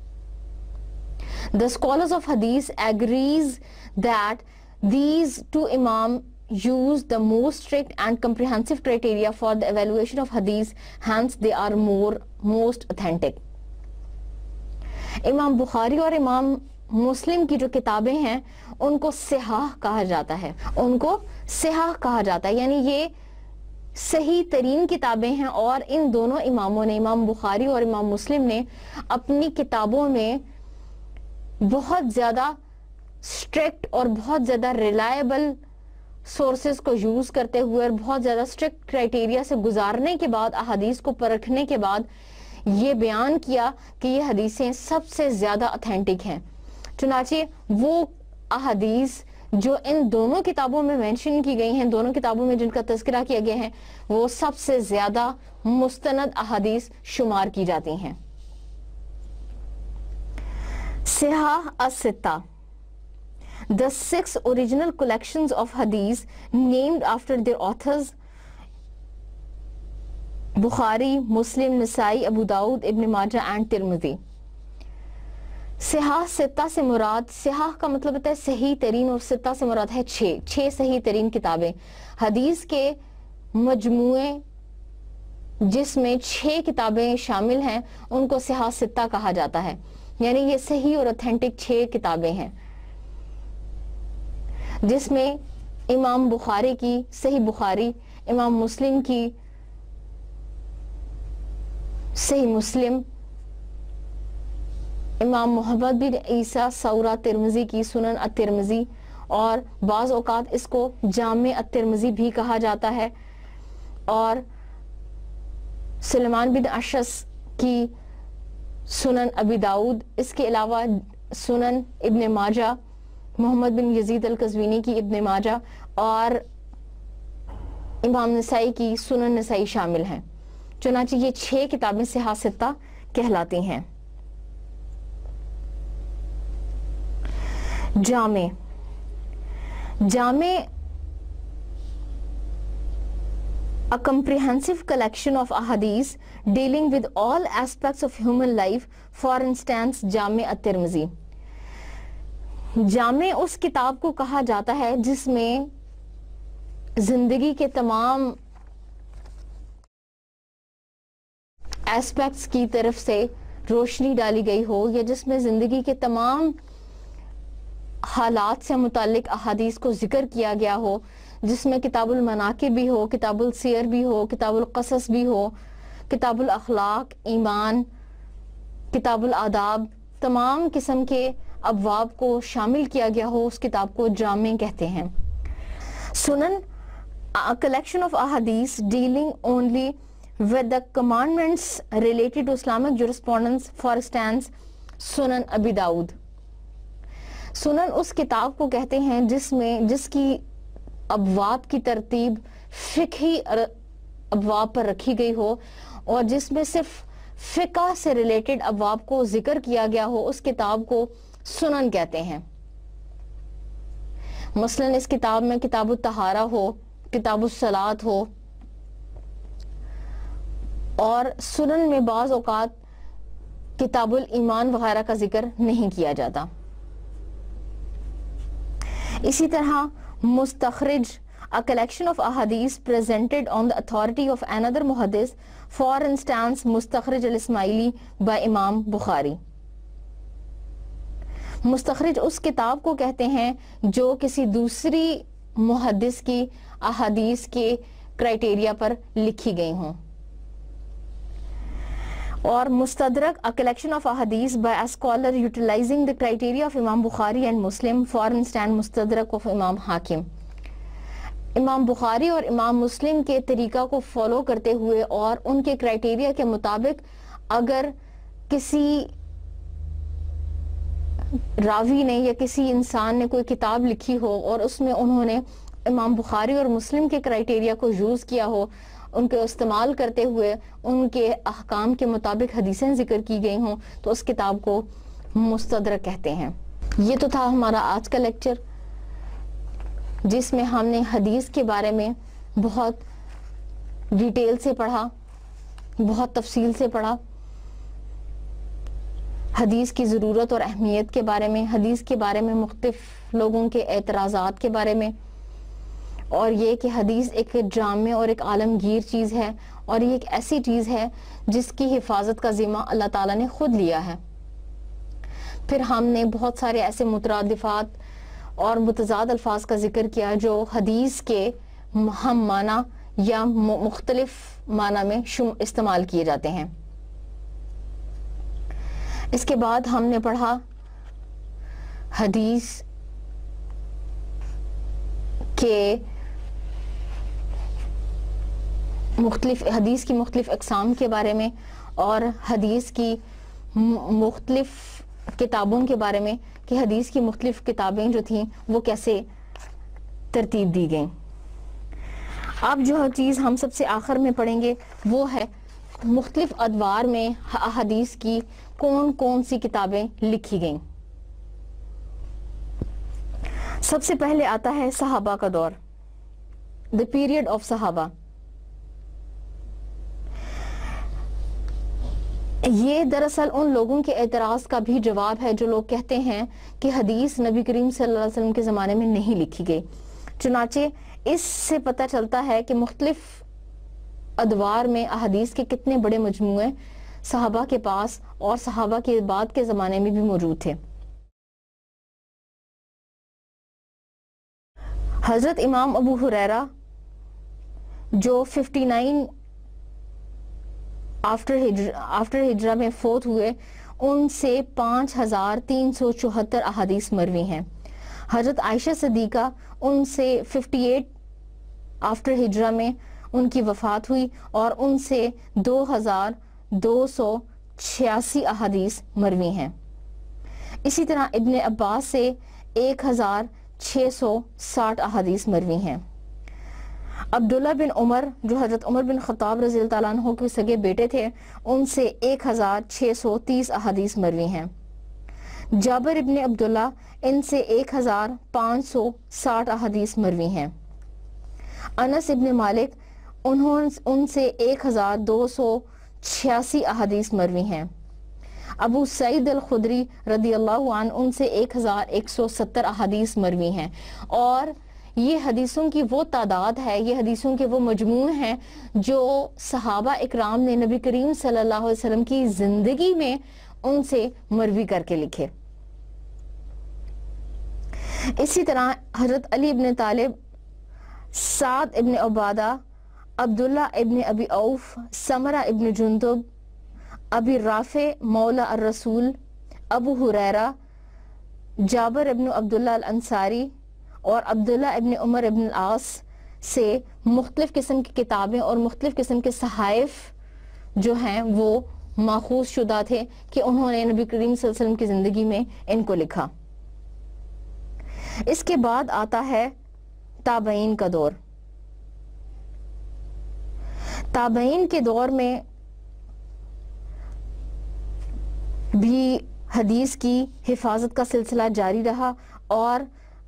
The scholars of Hadith agrees that these two Imam use the most strict and comprehensive criteria for the evaluation of Hadith, hence they are more most authentic. امام بخاری اور امام مسلم کی جو کتابیں ہیں ان کو صحاح کہا جاتا ہے، ان کو صحاح کہا جاتا ہے، یعنی یہ صحیح ترین کتابیں ہیں. اور ان دونوں اماموں نے، امام بخاری اور امام مسلم نے، اپنی کتابوں میں بہت زیادہ اسٹرکٹ اور بہت زیادہ ریلائبل سورسز کو یوز کرتے ہوئے اور بہت زیادہ اسٹرکٹ کرائٹیریا سے گزارنے کے بعد، احادیث کو پرکھنے کے بعد یہ بیان کیا کہ یہ حدیثیں سب سے زیادہ اتھینٹک ہیں. چنانچہ وہ احادیث جو ان دونوں کتابوں میں مینشن کی گئی ہیں، دونوں کتابوں میں جن کا تذکرہ کیا گیا ہے، وہ سب سے زیادہ مستند احادیث شمار کی جاتی ہیں. صحاح الستہ. The six original collections of hadith named after their authors Bukhari, Muslim, Nasai, Abu Dawud, Ibn Majah and Tirmidhi. صحاح ستہ سے مراد، صحاح کا مطلب ہوتا ہے صحیح ترین، اور ستہ سے مراد ہے چھ چھ صحیح ترین کتابیں. حدیث کے مجموعے جس میں چھ کتابیں شامل ہیں ان کو صحاح ستہ کہا جاتا ہے، یعنی یہ صحیح اور اتھینٹک چھ کتابیں ہیں، جس میں امام بخاری کی صحیح بخاری، امام مسلم کی صحیح مسلم، امام محمد بن عیسیٰ سورہ ترمذی کی سنن الترمذی، اور بعض اوقات اس کو جامع الترمذی بھی کہا جاتا ہے، اور سلیمان بن اشعث کی سنن ابی داؤد، اس کے علاوہ سنن ابن ماجہ، محمد بن یزید القزوینی کی ابن ماجہ، اور امام نسائی کی سنن نسائی شامل ہیں. چنانچہ یہ چھ کتابیں صحاح ستہ کہلاتی ہیں. جامع. جامع a comprehensive collection of ahadith dealing with all aspects of human life, for instance جامع الترمذی. جامع اس کتاب کو کہا جاتا ہے جس میں زندگی کے تمام ایسپیکٹس کی طرف سے روشنی ڈالی گئی ہو یا جس میں زندگی کے تمام حالات سے متعلق احادیث کو ذکر کیا گیا ہو، جس میں کتاب المناقب بھی ہو، کتاب السیر بھی ہو، کتاب القصص بھی ہو، کتاب الاخلاق، ایمان، کتاب الآداب، تمام قسم کے ابواب کو شامل کیا گیا ہو، اس کتاب کو جامع کہتے ہیں۔ سنن a collection of ahadith dealing only with the commandments related to Islamic jurisprudence, for instance سنن ابی داؤد۔ سنن اس کتاب کو کہتے ہیں جس میں جس کی ابواب کی ترتیب فقہی ابواب پر رکھی گئی ہو اور جس میں صرف فقہ سے ریلیٹڈ ابواب کو ذکر کیا گیا ہو، اس کتاب کو سنن کہتے ہیں۔ مثلاً اس کتاب میں کتاب الطہارہ ہو، کتاب الصلاۃ ہو، اور سنن میں بعض اوقات کتاب الایمان وغیرہ کا ذکر نہیں کیا جاتا۔ اسی طرح مستخرج a collection of ahadith presented on the authority of another muhaddis, for instance مستخرج الاسماعیلی by امام بخاری۔ مستخرج اس کتاب کو کہتے ہیں جو کسی دوسری محدث کی احادیث کے کرائٹیریا پر لکھی گئی ہوں۔ اور مستدرک a collection of ahadith by a scholar utilizing the criteria of امام بخاری and Muslim, for instance مستدرک of امام حاکم۔ امام بخاری اور امام مسلم کے طریقہ کو فالو کرتے ہوئے اور ان کے کرائٹیریا کے مطابق اگر کسی راوی نے یا کسی انسان نے کوئی کتاب لکھی ہو اور اس میں انہوں نے امام بخاری اور مسلم کے کرائٹیریا کو یوز کیا ہو، ان کو استعمال کرتے ہوئے ان کے احکام کے مطابق حدیثیں ذکر کی گئی ہوں، تو اس کتاب کو مستدرک کہتے ہیں۔ یہ تو تھا ہمارا آج کا لیکچر، جس میں ہم نے حدیث کے بارے میں بہت ڈیٹیل سے پڑھا، بہت تفصیل سے پڑھا، حدیث کی ضرورت اور اہمیت کے بارے میں، حدیث کے بارے میں مختلف لوگوں کے اعتراضات کے بارے میں، اور یہ کہ حدیث ایک جامع اور ایک عالمگیر چیز ہے، اور یہ ایک ایسی چیز ہے جس کی حفاظت کا ذمہ اللہ تعالیٰ نے خود لیا ہے۔ پھر ہم نے بہت سارے ایسے مترادفات اور متضاد الفاظ کا ذکر کیا جو حدیث کے ہم معنی یا مختلف معنی میں استعمال کیے جاتے ہیں۔ اس کے بعد ہم نے پڑھا حدیث کے مختلف حدیث کی مختلف اقسام کے بارے میں اور حدیث کی مختلف کتابوں کے بارے میں کہ حدیث کی مختلف کتابیں جو تھیں وہ کیسے ترتیب دی گئیں۔ اب جو چیز ہم سب سے آخر میں پڑھیں گے وہ ہے مختلف ادوار میں حدیث کی کون کون سی کتابیں لکھی گئیں۔ سب سے پہلے آتا ہے صحابہ کا دور، the period of صحابہ۔ یہ دراصل ان لوگوں کے اعتراض کا بھی جواب ہے جو لوگ کہتے ہیں کہ حدیث نبی کریم صلی اللہ علیہ وسلم کے زمانے میں نہیں لکھی گئی۔ چنانچہ اس سے پتہ چلتا ہے کہ مختلف ادوار میں احادیث کے کتنے بڑے مجموعے صحابہ کے پاس اور صحابہ کے بعد کے زمانے میں بھی موجود تھے۔ حضرت امام ابو ہریرہ جو ففٹی نائن آفٹر آفٹر ہجرہ میں فوت ہوئے، ان سے پانچ ہزار تین سو چوہتر احادیث مروی ہیں۔ حضرت عائشہ صدیقہ ان سے ففٹی ایٹ آفٹر ہجرہ میں ان کی وفات ہوئی اور ان سے دو ہزار دو سو چھیاسی احادیث مروی ہیں۔ اسی طرح ابن عباس سے ایک ہزار چھ سو ساٹھ احادیث مروی ہیں۔ عبداللہ بن عمر جو حضرت عمر بن خطاب رضی اللہ تعالیٰ عنہ کے سگے بیٹے تھے، ان سے ایک ہزار چھ سو تیس احادیث مروی ہیں۔ جابر ابن عبداللہ ان سے ایک ہزار پانچ سو ساٹھ احادیث مروی ہیں۔ انس ابن مالک انہوں ان سے ایک ہزار دو سو چھیاسی احادیث مروی ہیں۔ ابو سعید الخدری رضی اللہ عنہ ان سے ایک ہزار ایک سو ستر احادیث مروی ہیں، اور یہ حدیثوں کی وہ تعداد ہے، یہ حدیثوں کے وہ مجموعے ہیں جو صحابہ اکرام نے نبی کریم صلی اللہ علیہ وسلم کی زندگی میں ان سے مروی کر کے لکھے۔ اسی طرح حضرت علی ابن طالب، سعد ابن عبادہ، عبداللہ ابن ابی اوف، سمرہ ابن جندب، ابی رافع مولا الرسول، ابو ہریرہ، جابر ابن عبداللہ الانصاری اور عبداللہ ابن عمر ابن العاص سے مختلف قسم کی کتابیں اور مختلف قسم کے صحائف جو ہیں وہ ماخوذ شدہ تھے کہ انہوں نے نبی کریم صلی اللہ علیہ وسلم کی زندگی میں ان کو لکھا۔ اس کے بعد آتا ہے تابعین کا دور۔ تابعین کے دور میں بھی حدیث کی حفاظت کا سلسلہ جاری رہا اور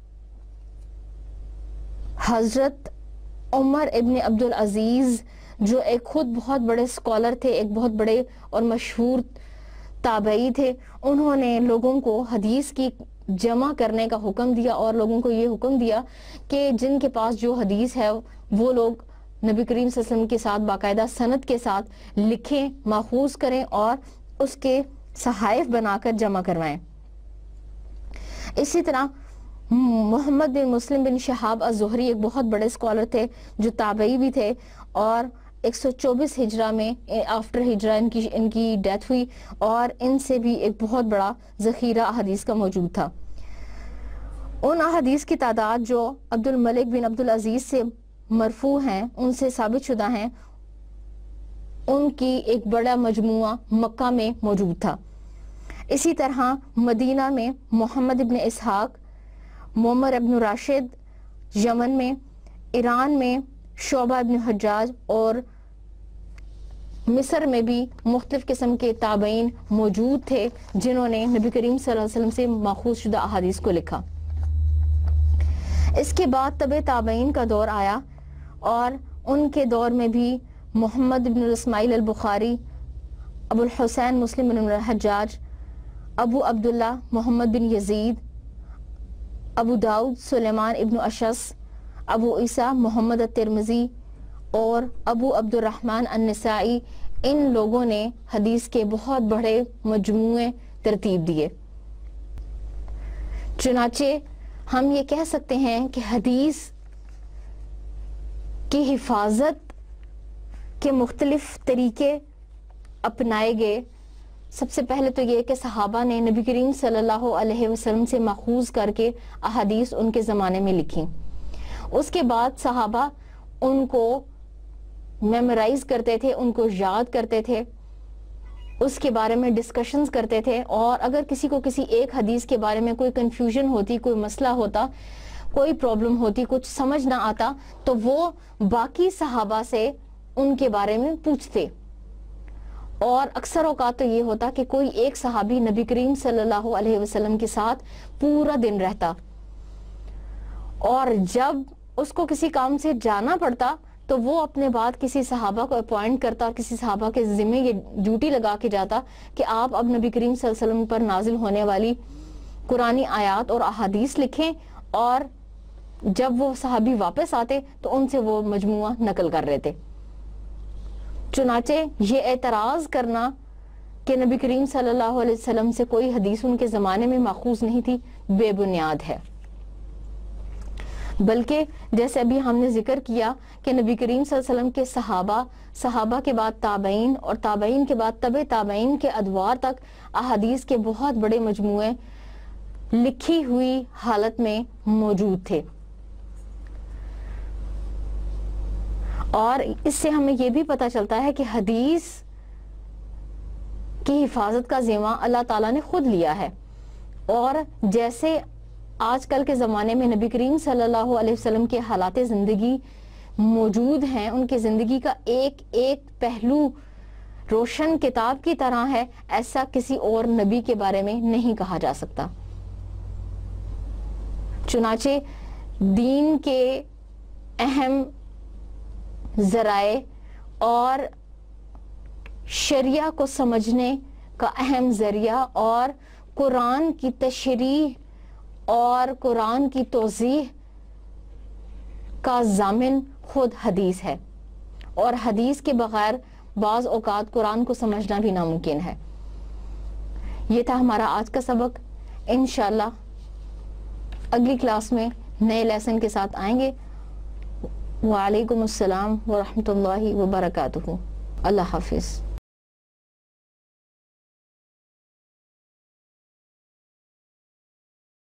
حضرت عمر ابن عبدالعزیز جو ایک خود بہت بڑے اسکالر تھے، ایک بہت بڑے اور مشہور تابعی تھے، انہوں نے لوگوں کو حدیث کی جمع کرنے کا حکم دیا اور لوگوں کو یہ حکم دیا کہ جن کے پاس جو حدیث ہے وہ لوگ نبی کریم صلی اللہ علیہ وسلم کے ساتھ باقاعدہ سند کے ساتھ لکھیں، ماخوذ کریں اور اس کے صحائف بنا کر جمع کروائیں۔ اسی طرح محمد بن مسلم بن شہاب الزہری ایک بہت بڑے اسکالر تھے جو تابعی بھی تھے اور ایک سو چوبیس ہجرہ میں آفٹر ہجرہ ان کی ان کی ڈیتھ ہوئی اور ان سے بھی ایک بہت بڑا ذخیرہ احادیث کا موجود تھا۔ ان احادیث کی تعداد جو عبد الملک بن عبدالعزیز سے مرفوع ہیں، ان سے ثابت شدہ ہیں، ان کی ایک بڑا مجموعہ مکہ میں موجود تھا۔ اسی طرح مدینہ میں محمد ابن اسحاق، معمر ابن راشد یمن میں، ایران میں شعبہ ابن حجاج اور مصر میں بھی مختلف قسم کے تابعین موجود تھے جنہوں نے نبی کریم صلی اللہ علیہ وسلم سے ماخوذ شدہ احادیث کو لکھا۔ اس کے بعد تبع تابعین کا دور آیا اور ان کے دور میں بھی محمد بن اسماعیل البخاری، ابو الحسین مسلم بن الحجاج، ابو عبداللہ محمد بن یزید، ابو داؤد سلیمان ابن اشعث، ابو عیسیٰ محمد الترمذی اور ابو عبد الرحمن النسائی، ان لوگوں نے حدیث کے بہت بڑے مجموعے ترتیب دیے۔ چنانچہ ہم یہ کہہ سکتے ہیں کہ حدیث کی حفاظت کے مختلف طریقے اپنائے گئے۔ سب سے پہلے تو یہ کہ صحابہ نے نبی کریم صلی اللہ علیہ وسلم سے ماخوذ کر کے احادیث ان کے زمانے میں لکھی۔ اس کے بعد صحابہ ان کو میمورائز کرتے تھے، ان کو یاد کرتے تھے، اس کے بارے میں ڈسکشنز کرتے تھے، اور اگر کسی کو کسی ایک حدیث کے بارے میں کوئی کنفیوژن ہوتی، کوئی مسئلہ ہوتا، کوئی پرابلم ہوتی، کچھ سمجھ نہ آتا تو وہ باقی صحابہ سے ان کے بارے میں پوچھتے۔ اور اکثر اوقات تو یہ ہوتا کہ کوئی ایک صحابی نبی کریم صلی اللہ علیہ وسلم کے ساتھ پورا دن رہتا، اور جب اس کو کسی کام سے جانا پڑتا تو وہ اپنے بعد کسی صحابہ کو اپوائنٹ کرتا اور کسی صحابہ کے ذمہ یہ ڈیوٹی لگا کے جاتا کہ آپ اب نبی کریم صلی اللہ علیہ وسلم پر نازل ہونے والی قرآنی آیات اور احادیث لکھیں، اور جب وہ صحابی واپس آتے تو ان سے وہ مجموعہ نقل کر رہے تھے۔ چنانچہ یہ اعتراض کرنا کہ نبی کریم صلی اللہ علیہ وسلم سے کوئی حدیث ان کے زمانے میں ماخوذ نہیں تھی، بے بنیاد ہے۔ بلکہ جیسے ابھی ہم نے ذکر کیا کہ نبی کریم صلی اللہ علیہ وسلم کے صحابہ، صحابہ کے بعد تابعین، اور تابعین کے بعد تبع تابعین کے ادوار تک احادیث کے بہت بڑے مجموعے لکھی ہوئی حالت میں موجود تھے۔ اور اس سے ہمیں یہ بھی پتہ چلتا ہے کہ حدیث کی حفاظت کا ذمہ اللہ تعالیٰ نے خود لیا ہے، اور جیسے آج کل کے زمانے میں نبی کریم صلی اللہ علیہ وسلم کے حالات زندگی موجود ہیں، ان کی زندگی کا ایک ایک پہلو روشن کتاب کی طرح ہے، ایسا کسی اور نبی کے بارے میں نہیں کہا جا سکتا۔ چنانچہ دین کے اہم ذرائع اور شریعہ کو سمجھنے کا اہم ذریعہ اور قرآن کی تشریح اور قرآن کی توضیح کا ضامن خود حدیث ہے، اور حدیث کے بغیر بعض اوقات قرآن کو سمجھنا بھی ناممکن ہے۔ یہ تھا ہمارا آج کا سبق۔ انشاءاللہ اگلی کلاس میں نئے لیسن کے ساتھ آئیں گے۔ وعلیکم السلام ورحمۃ اللہ وبرکاتہ۔ اللہ حافظ۔